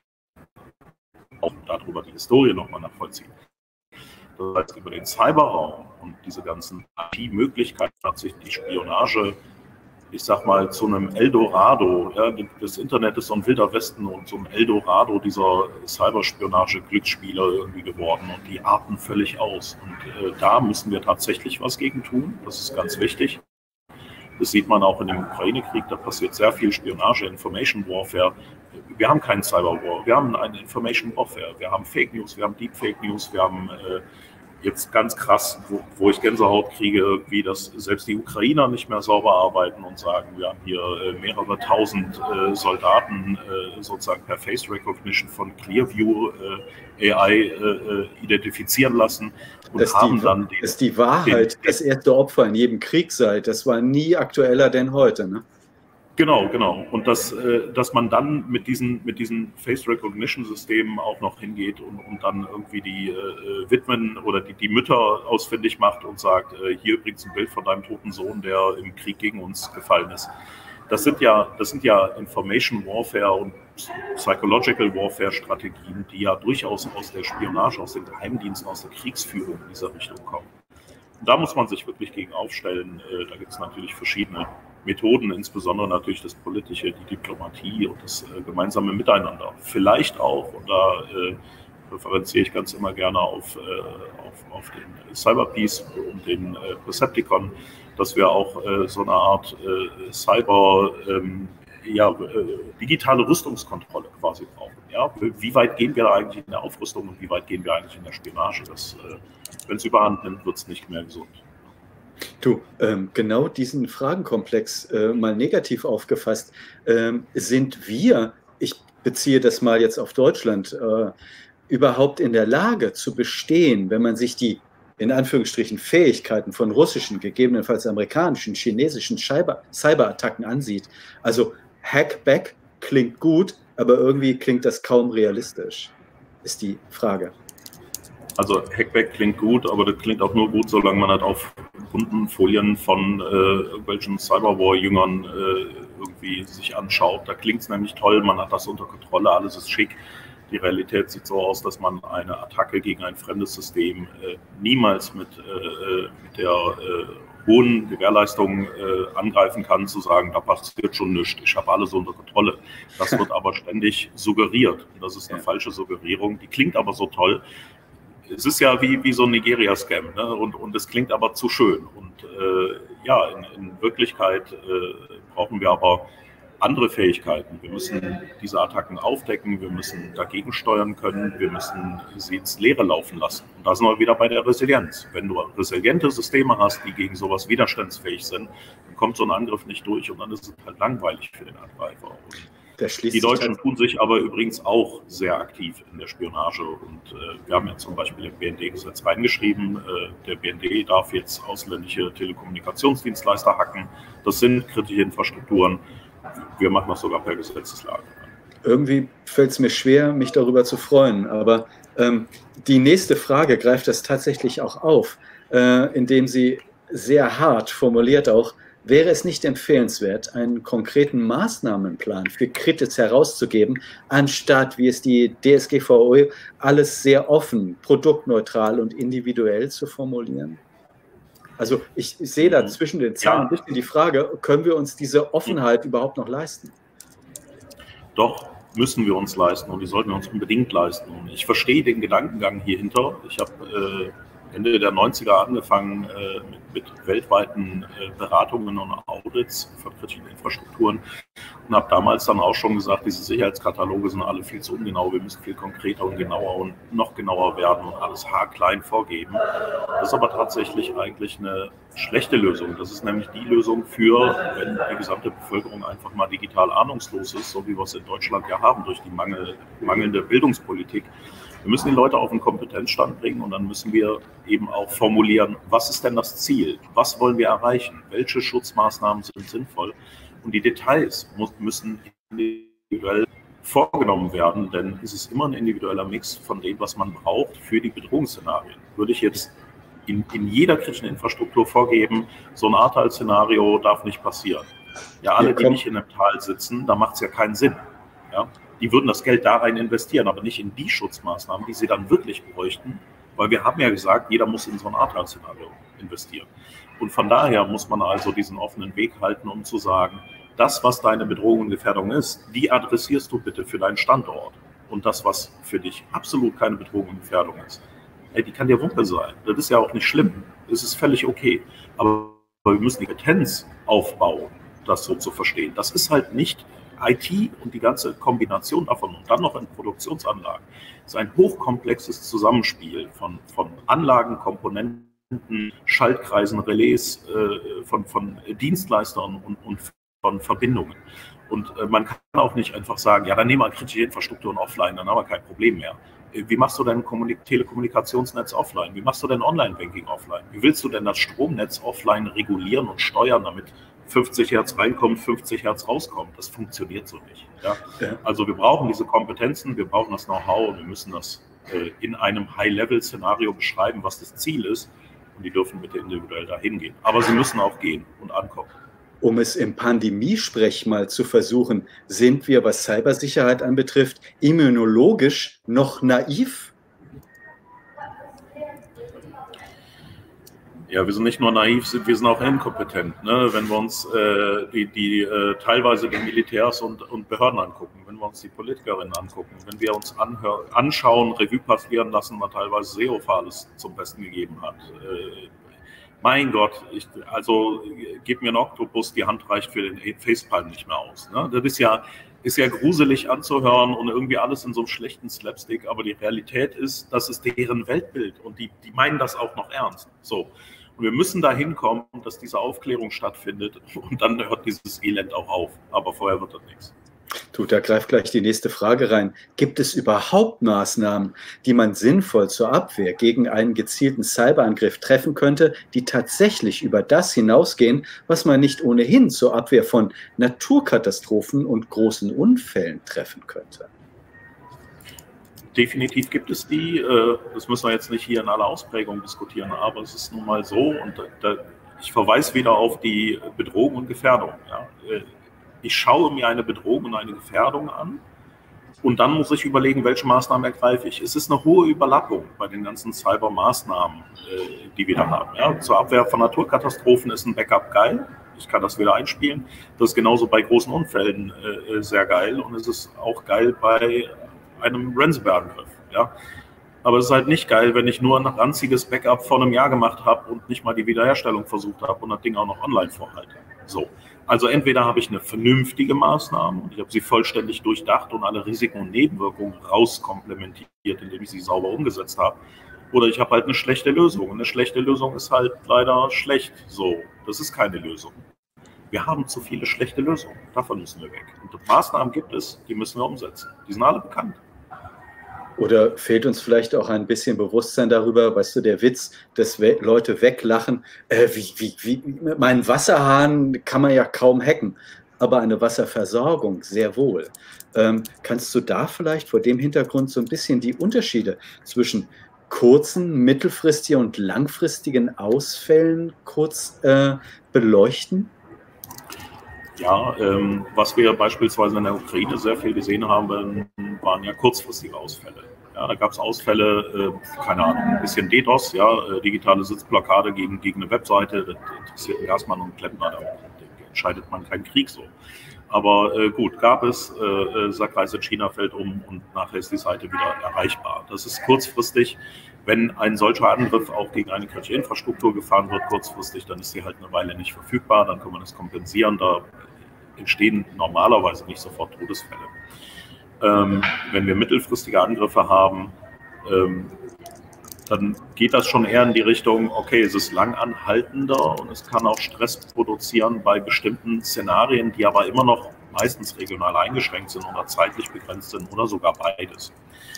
auch darüber die Historie nochmal nachvollziehen. Das heißt, über den Cyberraum und diese ganzen I T-Möglichkeiten hat sich die Spionage, ich sag mal, zu einem Eldorado, ja, das Internet ist so ein wilder Westen und so ein Eldorado dieser Cyberspionage-Glücksspieler irgendwie geworden und die arten völlig aus. Und äh, da müssen wir tatsächlich was gegen tun, das ist ganz wichtig. Das sieht man auch in dem Ukraine-Krieg, da passiert sehr viel Spionage, Information Warfare. Wir haben keinen Cyberwar, wir haben eine Information Warfare, wir haben Fake News, wir haben Deepfake News, wir haben äh, jetzt ganz krass, wo, wo ich Gänsehaut kriege, wie das selbst die Ukrainer nicht mehr sauber arbeiten und sagen, wir haben hier äh, mehrere tausend äh, Soldaten äh, sozusagen per Face Recognition von Clearview äh, A I äh, identifizieren lassen und dass haben die, dann den, dass die Wahrheit den, das erste Opfer in jedem Krieg sei, das war nie aktueller denn heute, ne? Genau, genau. Und dass, äh, dass man dann mit diesen, mit diesen Face-Recognition-Systemen auch noch hingeht und, und dann irgendwie die äh, Witwen oder die, die Mütter ausfindig macht und sagt, äh, hier übrigens ein Bild von deinem toten Sohn, der im Krieg gegen uns gefallen ist. Das sind ja, das sind ja Information Warfare und Psychological Warfare Strategien, die ja durchaus aus der Spionage, aus den Geheimdiensten, aus der Kriegsführung in dieser Richtung kommen. Und da muss man sich wirklich gegen aufstellen. Äh, da gibt es natürlich verschiedene Methoden, insbesondere natürlich das Politische, die Diplomatie und das äh, gemeinsame Miteinander. Vielleicht auch, und da äh, referenziere ich ganz immer gerne auf, äh, auf, auf den Cyberpeace und den äh, Percepticon, dass wir auch äh, so eine Art äh, Cyber, ähm, ja, äh, digitale Rüstungskontrolle quasi brauchen. Ja? Wie weit gehen wir da eigentlich in der Aufrüstung und wie weit gehen wir eigentlich in der Spionage? Das, äh, wenn es überhand nimmt, wird es nicht mehr gesund. Du, ähm, genau diesen Fragenkomplex äh, mal negativ aufgefasst, ähm, sind wir, ich beziehe das mal jetzt auf Deutschland, äh, überhaupt in der Lage zu bestehen, wenn man sich die in Anführungsstrichen Fähigkeiten von russischen, gegebenenfalls amerikanischen, chinesischen Cyber Cyberattacken ansieht. Also Hackback klingt gut, aber irgendwie klingt das kaum realistisch, ist die Frage. Also Hackback klingt gut, aber das klingt auch nur gut, solange man halt auf bunten Folien von äh, irgendwelchen Cyberwar-Jüngern äh, irgendwie sich anschaut. Da klingt es nämlich toll, man hat das unter Kontrolle, alles ist schick. Die Realität sieht so aus, dass man eine Attacke gegen ein fremdes System äh, niemals mit, äh, mit der äh, hohen Gewährleistung äh, angreifen kann, zu sagen, da passiert schon nichts, ich habe alles unter Kontrolle. Das wird aber ständig suggeriert. Und das ist eine ja. falsche Suggerierung, die klingt aber so toll. Es ist ja wie, wie so ein Nigeria-Scam, ne? und, und es klingt aber zu schön. Und äh, ja, in, in Wirklichkeit äh, brauchen wir aber andere Fähigkeiten. Wir müssen diese Attacken aufdecken, wir müssen dagegen steuern können, wir müssen sie ins Leere laufen lassen. Und da sind wir wieder bei der Resilienz. Wenn du resiliente Systeme hast, die gegen sowas widerstandsfähig sind, dann kommt so ein Angriff nicht durch und dann ist es halt langweilig für den Angreifer. Die Deutschen tun sich aber übrigens auch sehr aktiv in der Spionage und äh, wir haben ja zum Beispiel im B N D-Gesetz reingeschrieben, äh, der B N D darf jetzt ausländische Telekommunikationsdienstleister hacken. Das sind kritische Infrastrukturen. Wir machen das sogar per Gesetzeslage. Irgendwie fällt es mir schwer, mich darüber zu freuen, aber ähm, die nächste Frage greift das tatsächlich auch auf, äh, indem sie sehr hart formuliert auch, wäre es nicht empfehlenswert, einen konkreten Maßnahmenplan für Kritis herauszugeben, anstatt, wie es die D S G V O alles sehr offen, produktneutral und individuell zu formulieren? Also ich, ich sehe da zwischen den Zahlen ein bisschen die Frage, können wir uns diese Offenheit überhaupt noch leisten? Doch, müssen wir uns leisten und die sollten wir uns unbedingt leisten. Und ich verstehe den Gedankengang hier hinter. Ich habe äh, Ende der neunziger angefangen äh, mit, mit weltweiten äh, Beratungen und Audits von kritischen Infrastrukturen und habe damals dann auch schon gesagt, diese Sicherheitskataloge sind alle viel zu ungenau, wir müssen viel konkreter und genauer und noch genauer werden und alles haarklein vorgeben. Das ist aber tatsächlich eigentlich eine schlechte Lösung. Das ist nämlich die Lösung für, wenn die gesamte Bevölkerung einfach mal digital ahnungslos ist, so wie wir es in Deutschland ja haben durch die Mangel, mangelnde Bildungspolitik. Wir müssen die Leute auf einen Kompetenzstand bringen und dann müssen wir eben auch formulieren, was ist denn das Ziel? Was wollen wir erreichen? Welche Schutzmaßnahmen sind sinnvoll? Und die Details muss, müssen individuell vorgenommen werden, denn es ist immer ein individueller Mix von dem, was man braucht für die Bedrohungsszenarien. Würde ich jetzt in, in jeder kritischen Infrastruktur vorgeben, so ein Ahrtal-Szenario darf nicht passieren. Ja, alle, die nicht in einem Tal sitzen, da macht es ja keinen Sinn. Ja? Die würden das Geld da rein investieren, aber nicht in die Schutzmaßnahmen, die sie dann wirklich bräuchten, weil wir haben ja gesagt, jeder muss in so ein Ahrtal-Szenario investieren. Und von daher muss man also diesen offenen Weg halten, um zu sagen, das, was deine Bedrohung und Gefährdung ist, die adressierst du bitte für deinen Standort. Und das, was für dich absolut keine Bedrohung und Gefährdung ist, ey, die kann dir Wumpe sein. Das ist ja auch nicht schlimm. Das ist völlig okay. Aber wir müssen die Kompetenz aufbauen, das so zu verstehen. Das ist halt nicht I T und die ganze Kombination davon und dann noch in Produktionsanlagen. Das ist ein hochkomplexes Zusammenspiel von, von Anlagen, Komponenten, Schaltkreisen, Relais, äh, von, von Dienstleistern und, und von Verbindungen. Und äh, man kann auch nicht einfach sagen, ja, dann nehmen wir kritische Infrastrukturen offline, dann haben wir kein Problem mehr. Wie machst du dein Kommunik- Telekommunikationsnetz offline? Wie machst du dein Online-Banking offline? Wie willst du denn das Stromnetz offline regulieren und steuern, damit fünfzig Hertz reinkommt, fünfzig Hertz rauskommt? Das funktioniert so nicht. Ja? Ja. Also wir brauchen diese Kompetenzen, wir brauchen das Know-how und wir müssen das äh, in einem High-Level-Szenario beschreiben, was das Ziel ist. Und die dürfen bitte individuell dahin gehen. Aber sie müssen auch gehen und ankommen. Um es im Pandemiesprech mal zu versuchen, sind wir, was Cybersicherheit anbetrifft, immunologisch noch naiv? Ja, wir sind nicht nur naiv, wir sind auch inkompetent. Ne? Wenn wir uns äh, die, die äh, teilweise die Militärs und, und Behörden angucken, wenn wir uns die Politikerinnen angucken, wenn wir uns anhör, anschauen, Revue passieren lassen, was teilweise Seehofer alles zum Besten gegeben hat. Äh, mein Gott, ich, also gib mir einen Oktopus, die Hand reicht für den Facepalm nicht mehr aus. Ne? Das ist ja, ist ja gruselig anzuhören und irgendwie alles in so einem schlechten Slapstick, aber die Realität ist, das ist deren Weltbild und die, die meinen das auch noch ernst. So. Und wir müssen dahin kommen, dass diese Aufklärung stattfindet und dann hört dieses Elend auch auf. Aber vorher wird das nichts. Du, da greift gleich die nächste Frage rein. Gibt es überhaupt Maßnahmen, die man sinnvoll zur Abwehr gegen einen gezielten Cyberangriff treffen könnte, die tatsächlich über das hinausgehen, was man nicht ohnehin zur Abwehr von Naturkatastrophen und großen Unfällen treffen könnte? Definitiv gibt es die, das müssen wir jetzt nicht hier in aller Ausprägung diskutieren, aber es ist nun mal so und da, ich verweise wieder auf die Bedrohung und Gefährdung. Ja. Ich schaue mir eine Bedrohung und eine Gefährdung an und dann muss ich überlegen, welche Maßnahmen ergreife ich. Es ist eine hohe Überlappung bei den ganzen Cyber-Maßnahmen, die wir da haben. Ja. Zur Abwehr von Naturkatastrophen ist ein Backup geil. Ich kann das wieder einspielen. Das ist genauso bei großen Unfällen sehr geil und es ist auch geil bei einem Ransomware-Angriff, ja. Aber es ist halt nicht geil, wenn ich nur ein ranziges Backup vor einem Jahr gemacht habe und nicht mal die Wiederherstellung versucht habe und das Ding auch noch online vorhalte. So. Also entweder habe ich eine vernünftige Maßnahme und ich habe sie vollständig durchdacht und alle Risiken und Nebenwirkungen rauskomplementiert, indem ich sie sauber umgesetzt habe, oder ich habe halt eine schlechte Lösung. Und eine schlechte Lösung ist halt leider schlecht. So, das ist keine Lösung. Wir haben zu viele schlechte Lösungen. Davon müssen wir weg. Und Maßnahmen gibt es, die müssen wir umsetzen. Die sind alle bekannt. Oder fehlt uns vielleicht auch ein bisschen Bewusstsein darüber, weißt du, der Witz, dass we Leute weglachen, äh, wie, wie, wie, meinen Wasserhahn kann man ja kaum hacken, aber eine Wasserversorgung sehr wohl. Ähm, kannst du da vielleicht vor dem Hintergrund so ein bisschen die Unterschiede zwischen kurzen, mittelfristigen und langfristigen Ausfällen kurz äh, beleuchten? Ja, ähm, was wir beispielsweise in der Ukraine sehr viel gesehen haben, waren ja kurzfristige Ausfälle. Ja, da gab es Ausfälle, äh, keine Ahnung, ein bisschen DDoS, ja, äh, digitale Sitzblockade gegen, gegen eine Webseite, das interessiert Gasmann und Klempner, da entscheidet man keinen Krieg so. Aber äh, gut, gab es, äh, Sackreis in China fällt um und nachher ist die Seite wieder erreichbar. Das ist kurzfristig. Wenn ein solcher Angriff auch gegen eine kritische Infrastruktur gefahren wird, kurzfristig, dann ist sie halt eine Weile nicht verfügbar, dann kann man das kompensieren. Da entstehen normalerweise nicht sofort Todesfälle. Ähm, wenn wir mittelfristige Angriffe haben, ähm, dann geht das schon eher in die Richtung, okay, es ist lang anhaltender und es kann auch Stress produzieren bei bestimmten Szenarien, die aber immer noch meistens regional eingeschränkt sind oder zeitlich begrenzt sind oder sogar beides.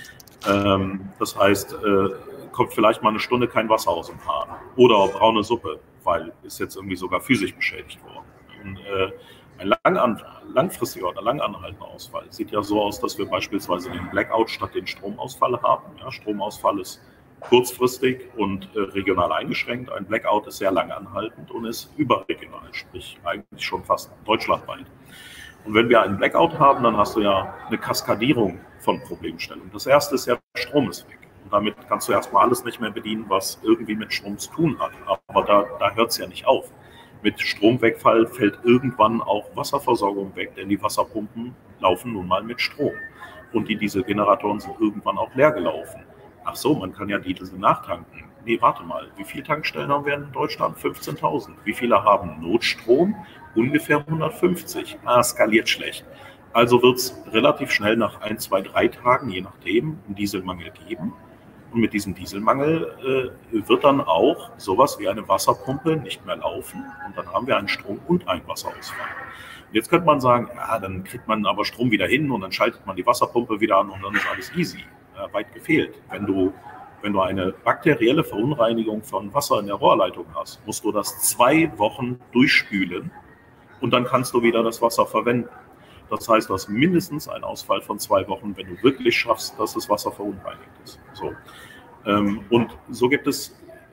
Ähm, das heißt, äh, kommt vielleicht mal eine Stunde kein Wasser aus dem Hahn oder braune Suppe, weil ist jetzt irgendwie sogar physisch beschädigt worden. Und, äh, ein lang langfristiger oder lang anhaltender Ausfall sieht ja so aus, dass wir beispielsweise den Blackout statt den Stromausfall haben. Ja, Stromausfall ist kurzfristig und äh, regional eingeschränkt. Ein Blackout ist sehr lang anhaltend und ist überregional, sprich eigentlich schon fast deutschlandweit. Und wenn wir einen Blackout haben, dann hast du ja eine Kaskadierung von Problemstellungen. Das erste ist ja, Strom ist weg. Und damit kannst du erstmal alles nicht mehr bedienen, was irgendwie mit Strom zu tun hat. Aber da, da hört es ja nicht auf. Mit Stromwegfall fällt irgendwann auch Wasserversorgung weg, denn die Wasserpumpen laufen nun mal mit Strom. Und die Dieselgeneratoren sind irgendwann auch leer gelaufen. Ach so, man kann ja Diesel nachtanken. Nee, warte mal, wie viele Tankstellen haben wir in Deutschland? fünfzehntausend. Wie viele haben Notstrom? Ungefähr hundertfünfzig. Ah, skaliert schlecht. Also wird es relativ schnell nach ein, zwei, drei Tagen, je nachdem, einen Dieselmangel geben. Und mit diesem Dieselmangel äh, wird dann auch sowas wie eine Wasserpumpe nicht mehr laufen. Und dann haben wir einen Strom- und einen Wasserausfall. Und jetzt könnte man sagen, ja, dann kriegt man aber Strom wieder hin und dann schaltet man die Wasserpumpe wieder an und dann ist alles easy. Äh, weit gefehlt. Wenn du, wenn du eine bakterielle Verunreinigung von Wasser in der Rohrleitung hast, musst du das zwei Wochen durchspülen und dann kannst du wieder das Wasser verwenden. Das heißt, du hast mindestens einen Ausfall von zwei Wochen, wenn du wirklich schaffst, dass das Wasser verunreinigt ist. So. Ähm, und so gibt es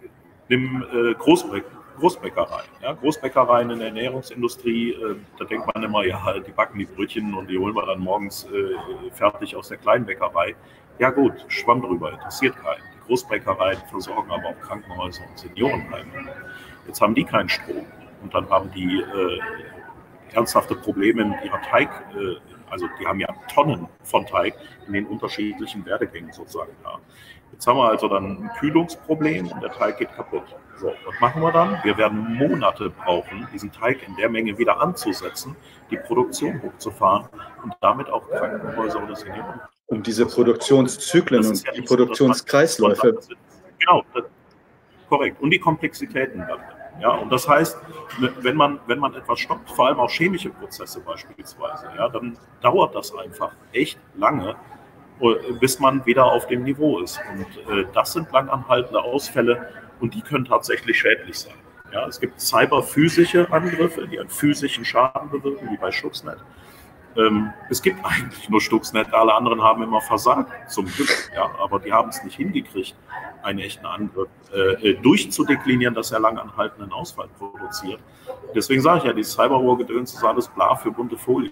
im äh, Großbä Großbäckereien. Ja? Großbäckereien in der Ernährungsindustrie, äh, da denkt man immer, ja, die backen die Brötchen und die holen wir dann morgens äh, fertig aus der Kleinbäckerei. Ja gut, Schwamm drüber, interessiert keinen. Die Großbäckereien versorgen aber auch Krankenhäuser und Seniorenheime. Jetzt haben die keinen Strom und dann haben die äh, ernsthafte Probleme in ihrer Teig, äh, also die haben ja Tonnen von Teig in den unterschiedlichen Werdegängen sozusagen da. Jetzt haben wir also dann ein Kühlungsproblem und der Teig geht kaputt. So, was machen wir dann? Wir werden Monate brauchen, diesen Teig in der Menge wieder anzusetzen, die Produktion hochzufahren und damit auch Krankenhäuser oder Senioren. Um diese Produktionszyklen und ja die Produktionskreisläufe. So, genau, das, korrekt. Und die Komplexitäten dann. Ja, und das heißt, wenn man, wenn man etwas stoppt, vor allem auch chemische Prozesse beispielsweise, ja, dann dauert das einfach echt lange, bis man wieder auf dem Niveau ist. Und äh, das sind langanhaltende Ausfälle und die können tatsächlich schädlich sein. Ja, es gibt cyberphysische Angriffe, die einen physischen Schaden bewirken, wie bei Stuxnet. Ähm, es gibt eigentlich nur Stuxnet, alle anderen haben immer versagt, zum Glück, ja, aber die haben es nicht hingekriegt, einen echten Angriff äh, durchzudeklinieren, dass er langanhaltenden Ausfall produziert. Deswegen sage ich ja, dieses Cyberwar-Gedöns ist alles bla für bunte Folie.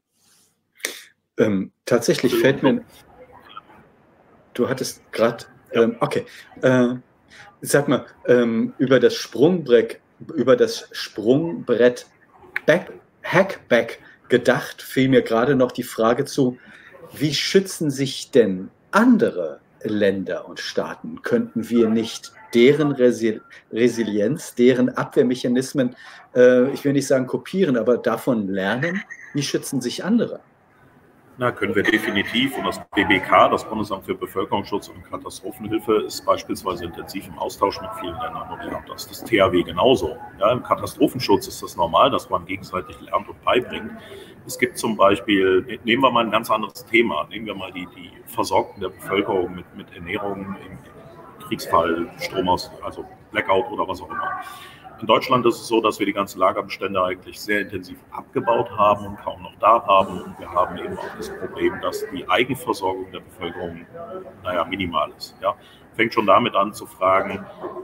Ähm, tatsächlich fällt mir, du hattest gerade, ähm, okay, äh, sag mal, ähm, über das Sprungbrett, über das Sprungbrett Back, Hackback gedacht, fiel mir gerade noch die Frage zu, wie schützen sich denn andere Länder und Staaten? Könnten wir nicht deren Resi Resilienz, deren Abwehrmechanismen, äh, ich will nicht sagen kopieren, aber davon lernen? Wie schützen sich andere? Na, können wir definitiv. Und das B B K, das Bundesamt für Bevölkerungsschutz und Katastrophenhilfe, ist beispielsweise intensiv im Austausch mit vielen Ländern. Und wir haben das, das T H W genauso. Ja, im Katastrophenschutz ist das normal, dass man gegenseitig lernt und beibringt. Es gibt zum Beispiel, nehmen wir mal ein ganz anderes Thema, nehmen wir mal die, die Versorgung der Bevölkerung mit, mit Ernährung im Kriegsfall, Strom aus, also Blackout oder was auch immer. In Deutschland ist es so, dass wir die ganzen Lagerbestände eigentlich sehr intensiv abgebaut haben und kaum noch da haben. Und wir haben eben auch das Problem, dass die Eigenversorgung der Bevölkerung, naja, minimal ist. Ja. Fängt schon damit an zu fragen,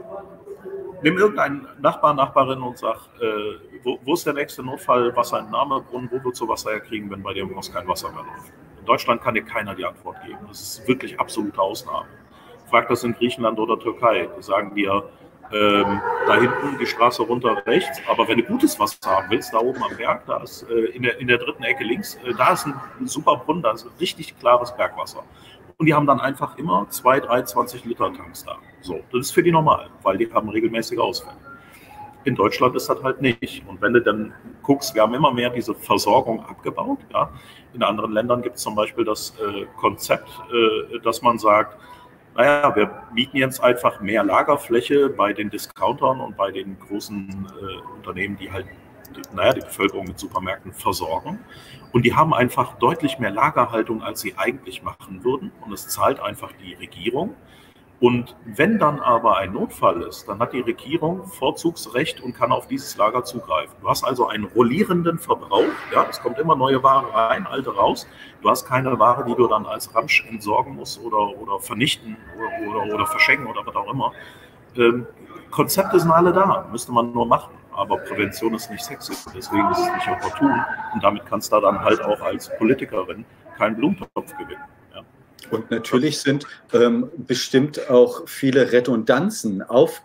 nimm irgendeinen Nachbar, Nachbarin und sag, äh, wo, wo ist der nächste Notfall, Wasserentnahmebrunnen, wo willst du Wasser herkriegen, wenn bei dir im Haus kein Wasser mehr läuft? In Deutschland kann dir keiner die Antwort geben. Das ist wirklich absolute Ausnahme. Frag das in Griechenland oder Türkei. Die sagen dir, Ähm, da hinten die Straße runter rechts, aber wenn du gutes Wasser haben willst, da oben am Berg, da ist äh, in, der, in der dritten Ecke links, äh, da ist ein super Brunnen, da ist richtig klares Bergwasser. Und die haben dann einfach immer zwei, drei, zwanzig Liter Tanks da. So, das ist für die normal, weil die haben regelmäßige Ausfälle. In Deutschland ist das halt nicht. Und wenn du dann guckst, wir haben immer mehr diese Versorgung abgebaut. Ja. In anderen Ländern gibt es zum Beispiel das äh, Konzept, äh, dass man sagt, naja, wir bieten jetzt einfach mehr Lagerfläche bei den Discountern und bei den großen äh, Unternehmen, die halt, die, naja, die Bevölkerung mit Supermärkten versorgen. Und die haben einfach deutlich mehr Lagerhaltung, als sie eigentlich machen würden. Und es zahlt einfach die Regierung. Und wenn dann aber ein Notfall ist, dann hat die Regierung Vorzugsrecht und kann auf dieses Lager zugreifen. Du hast also einen rollierenden Verbrauch. Ja, es kommt immer neue Ware rein, alte raus. Du hast keine Ware, die du dann als Ramsch entsorgen musst oder, oder vernichten oder, oder, oder verschenken oder was auch immer. Ähm, Konzepte sind alle da, müsste man nur machen. Aber Prävention ist nicht sexy, deswegen ist es nicht opportun. Und damit kannst du dann halt auch als Politikerin keinen Blumentopf gewinnen. Ja. Und natürlich sind ähm, bestimmt auch viele Redundanzen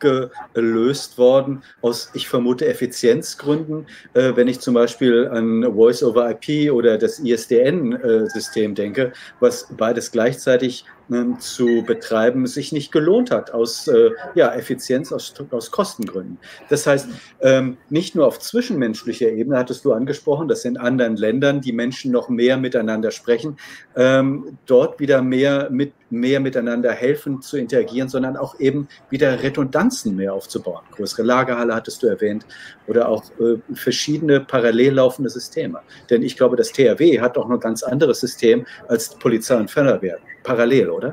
aufgelöst worden aus, ich vermute, Effizienzgründen. Äh, wenn ich zum Beispiel an Voice-over-I P oder das I S D N-System denke, was beides gleichzeitig ähm, zu betreiben sich nicht gelohnt hat, aus äh, ja, Effizienz, aus, aus Kostengründen. Das heißt, ähm, nicht nur auf zwischenmenschlicher Ebene, hattest du angesprochen, dass in anderen Ländern die Menschen noch mehr miteinander sprechen, ähm, dort wieder mehr, mit, mehr miteinander helfen zu interagieren, sondern auch eben wieder Redundanzen mehr aufzubauen. Größere Lagerhalle hattest du erwähnt oder auch äh, verschiedene parallel laufende Systeme. Denn ich glaube, das T H W hat auch noch ein ganz anderes System als Polizei und Feuerwehr. Parallel, oder?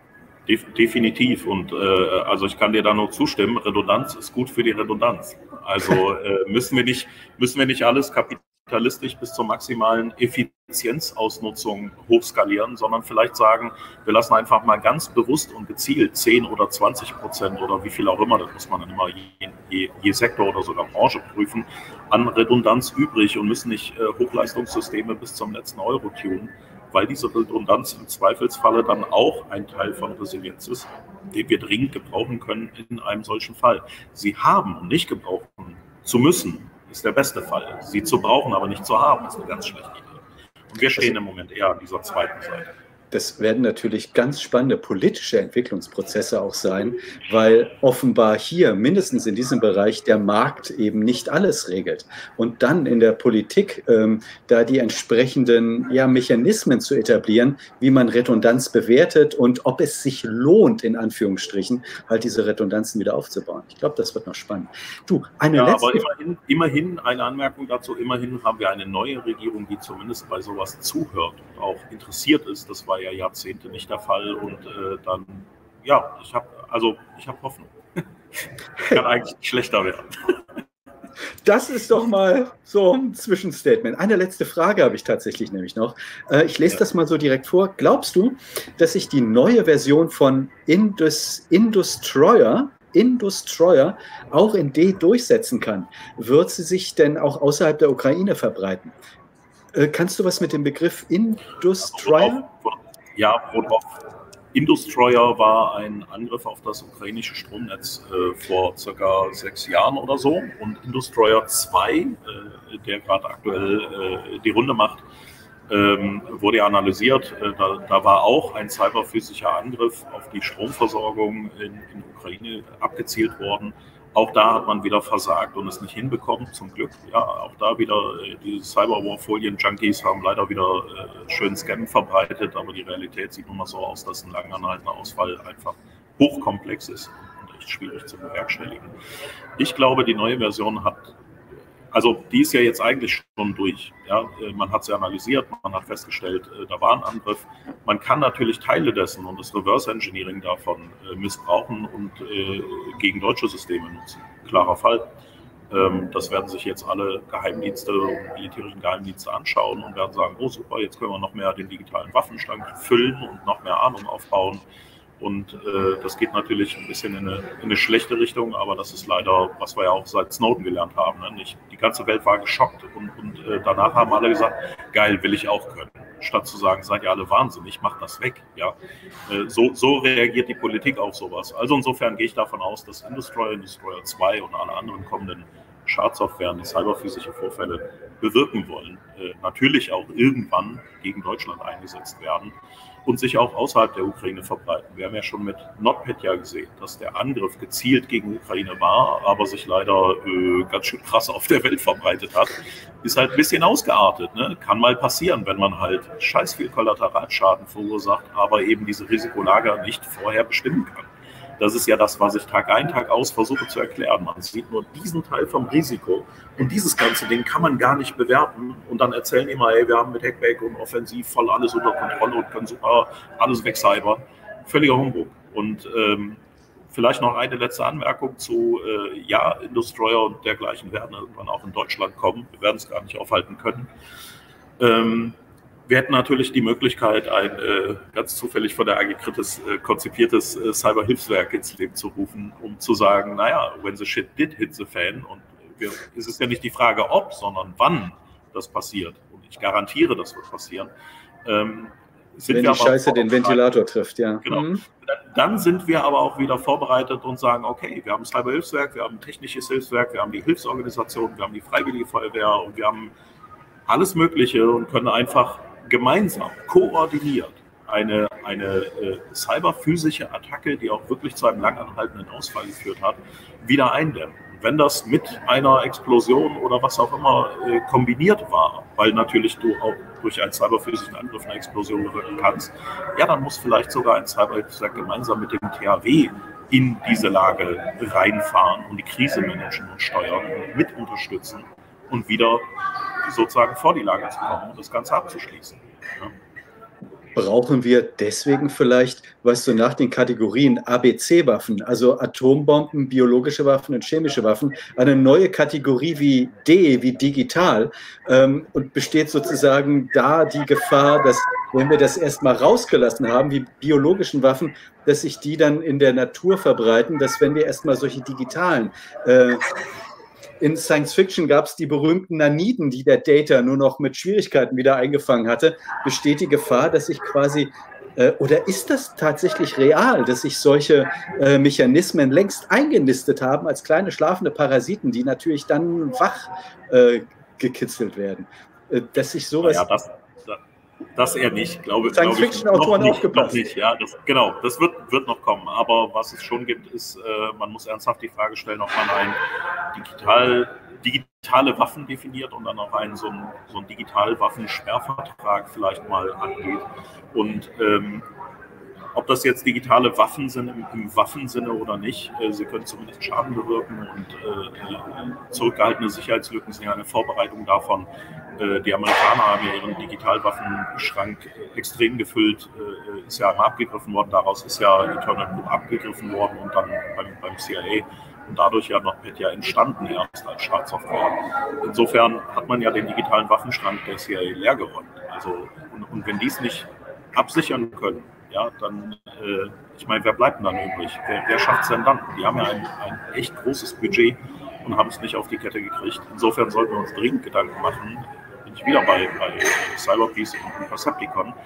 Definitiv. Und äh, also ich kann dir da nur zustimmen, Redundanz ist gut für die Redundanz. Also äh, müssen wir nicht, müssen wir nicht alles kapitalistisch bis zur maximalen Effizienzausnutzung hochskalieren, sondern vielleicht sagen, wir lassen einfach mal ganz bewusst und gezielt zehn oder zwanzig Prozent oder wie viel auch immer, das muss man dann immer je, je, je Sektor oder sogar Branche prüfen, an Redundanz übrig und müssen nicht äh, Hochleistungssysteme bis zum letzten Euro tunen, weil diese Redundanz im Zweifelsfalle dann auch ein Teil von Resilienz ist, den wir dringend gebrauchen können in einem solchen Fall. Sie haben und nicht gebrauchen zu müssen, ist der beste Fall. Sie zu brauchen, aber nicht zu haben, ist eine ganz schlechte Idee. Und wir stehen im Moment eher an dieser zweiten Seite. Das werden natürlich ganz spannende politische Entwicklungsprozesse auch sein, weil offenbar hier, mindestens in diesem Bereich, der Markt eben nicht alles regelt. Und dann in der Politik, ähm, da die entsprechenden ja, Mechanismen zu etablieren, wie man Redundanz bewertet und ob es sich lohnt, in Anführungsstrichen, halt diese Redundanzen wieder aufzubauen. Ich glaube, das wird noch spannend. Du, eine ja, letzte... aber immerhin, immerhin, eine Anmerkung dazu, immerhin haben wir eine neue Regierung, die zumindest bei sowas zuhört und auch interessiert ist. Das war ja Jahrzehnte nicht der Fall und äh, dann, ja, ich habe also ich habe Hoffnung. Kann eigentlich nicht schlechter werden. Das ist doch mal so ein Zwischenstatement. Eine letzte Frage habe ich tatsächlich nämlich noch. Äh, ich lese ja. das mal so direkt vor. Glaubst du, dass sich die neue Version von Indus, Industroyer Industroyer auch in D durchsetzen kann? Wird sie sich denn auch außerhalb der Ukraine verbreiten? Äh, kannst du was mit dem Begriff Industroyer? Ja, worauf Industroyer war ein Angriff auf das ukrainische Stromnetz äh, vor circa sechs Jahren oder so. Und Industroyer zwei, äh, der gerade aktuell äh, die Runde macht, ähm, wurde ja analysiert. Äh, da, da war auch ein cyberphysischer Angriff auf die Stromversorgung in, in Ukraine abgezielt worden. Auch da hat man wieder versagt und es nicht hinbekommen, zum Glück. Ja, auch da wieder, äh, die Cyberwar-Folien-Junkies haben leider wieder äh, schön Scam verbreitet, aber die Realität sieht nun mal so aus, dass ein langanhaltender Ausfall einfach hochkomplex ist und echt schwierig zu bewerkstelligen. Ich glaube, die neue Version hat, also die ist ja jetzt eigentlich schon durch. Ja? Man hat sie analysiert, man hat festgestellt, da war ein Angriff. Man kann natürlich Teile dessen und das Reverse Engineering davon missbrauchen und gegen deutsche Systeme nutzen. Klarer Fall. Das werden sich jetzt alle Geheimdienste und militärischen Geheimdienste anschauen und werden sagen, oh super, jetzt können wir noch mehr den digitalen Waffenschrank füllen und noch mehr Ahnung aufbauen. Und äh, das geht natürlich ein bisschen in eine, in eine schlechte Richtung, aber das ist leider, was wir ja auch seit Snowden gelernt haben. Ne? Nicht, die ganze Welt war geschockt und, und äh, danach haben alle gesagt, geil, will ich auch können. Statt zu sagen, seid ihr alle wahnsinnig, macht das weg. Ja? Äh, so, so reagiert die Politik auf sowas. Also insofern gehe ich davon aus, dass Industroyer, Industroyer zwei und alle anderen kommenden Schadsoftwaren, die cyberphysische Vorfälle bewirken wollen, äh, natürlich auch irgendwann gegen Deutschland eingesetzt werden und sich auch außerhalb der Ukraine verbreiten. Wir haben ja schon mit NotPetya gesehen, dass der Angriff gezielt gegen Ukraine war, aber sich leider äh, ganz schön krass auf der Welt verbreitet hat. Ist halt ein bisschen ausgeartet. Ne? Kann mal passieren, wenn man halt scheiß viel Kollateralschaden verursacht, aber eben diese Risikolage nicht vorher bestimmen kann. Das ist ja das, was ich Tag ein, Tag aus versuche zu erklären. Man sieht nur diesen Teil vom Risiko und dieses ganze Ding kann man gar nicht bewerten und dann erzählen die immer, hey, wir haben mit Hackback und Offensiv voll alles unter Kontrolle und können super alles wegcybern. Völliger Humbug. Und ähm, vielleicht noch eine letzte Anmerkung zu, äh, ja, Industroyer und dergleichen werden irgendwann auch in Deutschland kommen. Wir werden es gar nicht aufhalten können. Ähm, Wir hätten natürlich die Möglichkeit, ein äh, ganz zufällig von der A G Kritis äh, konzipiertes äh, Cyberhilfswerk ins Leben zu rufen, um zu sagen, naja, when the shit did hit the fan, und wir, es ist ja nicht die Frage, ob, sondern wann das passiert. Und ich garantiere, das wird passieren. Ähm, sind wenn wir die Scheiße den Ventilator trifft, ja. Genau. Mhm. Dann sind wir aber auch wieder vorbereitet und sagen, okay, wir haben ein Cyberhilfswerk, wir haben ein technisches Hilfswerk, wir haben die Hilfsorganisation, wir haben die Freiwillige Feuerwehr und wir haben alles Mögliche und können einfach gemeinsam, koordiniert eine, eine äh, cyberphysische Attacke, die auch wirklich zu einem langanhaltenden Ausfall geführt hat, wieder eindämmen. Und wenn das mit einer Explosion oder was auch immer äh, kombiniert war, weil natürlich du auch durch einen cyberphysischen Angriff eine Explosion bewirken kannst, ja, dann muss vielleicht sogar ein Cyberhilfswerk gemeinsam mit dem T H W in diese Lage reinfahren und die Krise managen und steuern und mit unterstützen und wieder sozusagen vor die Lage zu kommen und das Ganze abzuschließen. Ja. Brauchen wir deswegen vielleicht, weißt du, nach den Kategorien A B C-Waffen, also Atombomben, biologische Waffen und chemische Waffen, eine neue Kategorie wie D, wie digital, ähm, und besteht sozusagen da die Gefahr, dass, wenn wir das erstmal rausgelassen haben, wie biologischen Waffen, dass sich die dann in der Natur verbreiten, dass wenn wir erstmal solche digitalen äh, in Science Fiction gab es die berühmten Naniten, die der Data nur noch mit Schwierigkeiten wieder eingefangen hatte. Besteht die Gefahr, dass sich quasi, äh, oder ist das tatsächlich real, dass sich solche äh, Mechanismen längst eingenistet haben als kleine schlafende Parasiten, die natürlich dann wach äh, gekitzelt werden? Äh, dass sich sowas... Ja, das, das, das eher nicht, glaube, Science glaube ich. Fiction-Autoren Noch nicht, aufgepasst. noch nicht, ja, das, genau, das wird, wird noch kommen. Aber was es schon gibt, ist, äh, man muss ernsthaft die Frage stellen, ob man ein digital, digitale Waffen definiert und dann auch einen so einen, so einen Digitalwaffensperrvertrag vielleicht mal angeht. Und ähm, ob das jetzt digitale Waffen sind im, im Waffensinne oder nicht, äh, sie können zumindest Schaden bewirken und äh, zurückgehaltene Sicherheitslücken sind ja eine Vorbereitung davon. Äh, die Amerikaner haben ja ihren Digitalwaffenschrank äh, extrem gefüllt, äh, ist ja einmal abgegriffen worden, daraus ist ja Eternal Blue abgegriffen worden und dann beim, beim C I A und dadurch ja NotPetya entstanden erst als Schadsoftware. Insofern hat man ja den digitalen Waffenschrank der C I A leergeräumt. Also, und, und wenn die es nicht absichern können, ja, dann, äh, ich meine, wer bleibt denn dann übrig? Wer, wer schafft es denn dann? Die haben ja ein, ein echt großes Budget und haben es nicht auf die Kette gekriegt. Insofern sollten wir uns dringend Gedanken machen, bin ich wieder bei, bei Cyberpeace und Percepticon,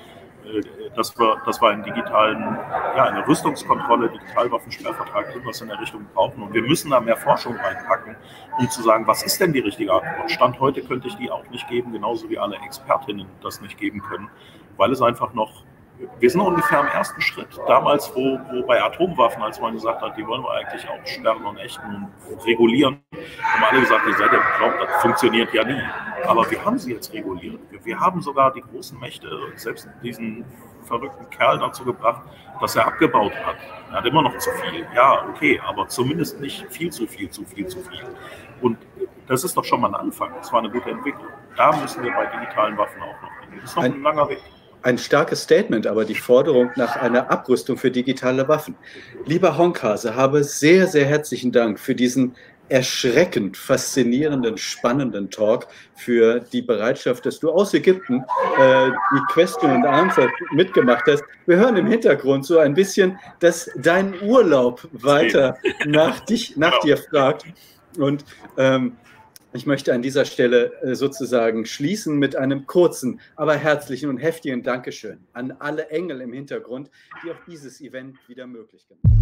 dass wir, dass wir einen digitalen, ja, eine Rüstungskontrolle, Digitalwaffensperrvertrag, irgendwas in der Richtung brauchen. Und wir müssen da mehr Forschung reinpacken, um zu sagen, was ist denn die richtige Antwort? Stand heute könnte ich die auch nicht geben, genauso wie alle Expertinnen das nicht geben können, weil es einfach noch, wir sind ungefähr am ersten Schritt. Damals, wo, wo bei Atomwaffen, als man gesagt hat, die wollen wir eigentlich auch sperren und ächten und regulieren, haben alle gesagt, ihr seid ja bekloppt, das funktioniert ja nie. Aber wir haben sie jetzt reguliert. Wir, wir haben sogar die großen Mächte, selbst diesen verrückten Kerl dazu gebracht, dass er abgebaut hat. Er hat immer noch zu viel. Ja, okay, aber zumindest nicht viel zu viel, zu viel, zu viel. Und das ist doch schon mal ein Anfang. Das war eine gute Entwicklung. Da müssen wir bei digitalen Waffen auch noch hin. Das ist noch ein, ein langer Weg. Ein starkes Statement, aber die Forderung nach einer Abrüstung für digitale Waffen. Lieber Honkhase, habe sehr, sehr herzlichen Dank für diesen erschreckend faszinierenden, spannenden Talk, für die Bereitschaft, dass du aus Ägypten äh, die Question and Answer mitgemacht hast. Wir hören im Hintergrund so ein bisschen, dass dein Urlaub weiter nach, dich, nach dir fragt. Und ähm, ich möchte an dieser Stelle äh, sozusagen schließen mit einem kurzen, aber herzlichen und heftigen Dankeschön an alle Engel im Hintergrund, die auch dieses Event wieder möglich gemacht haben.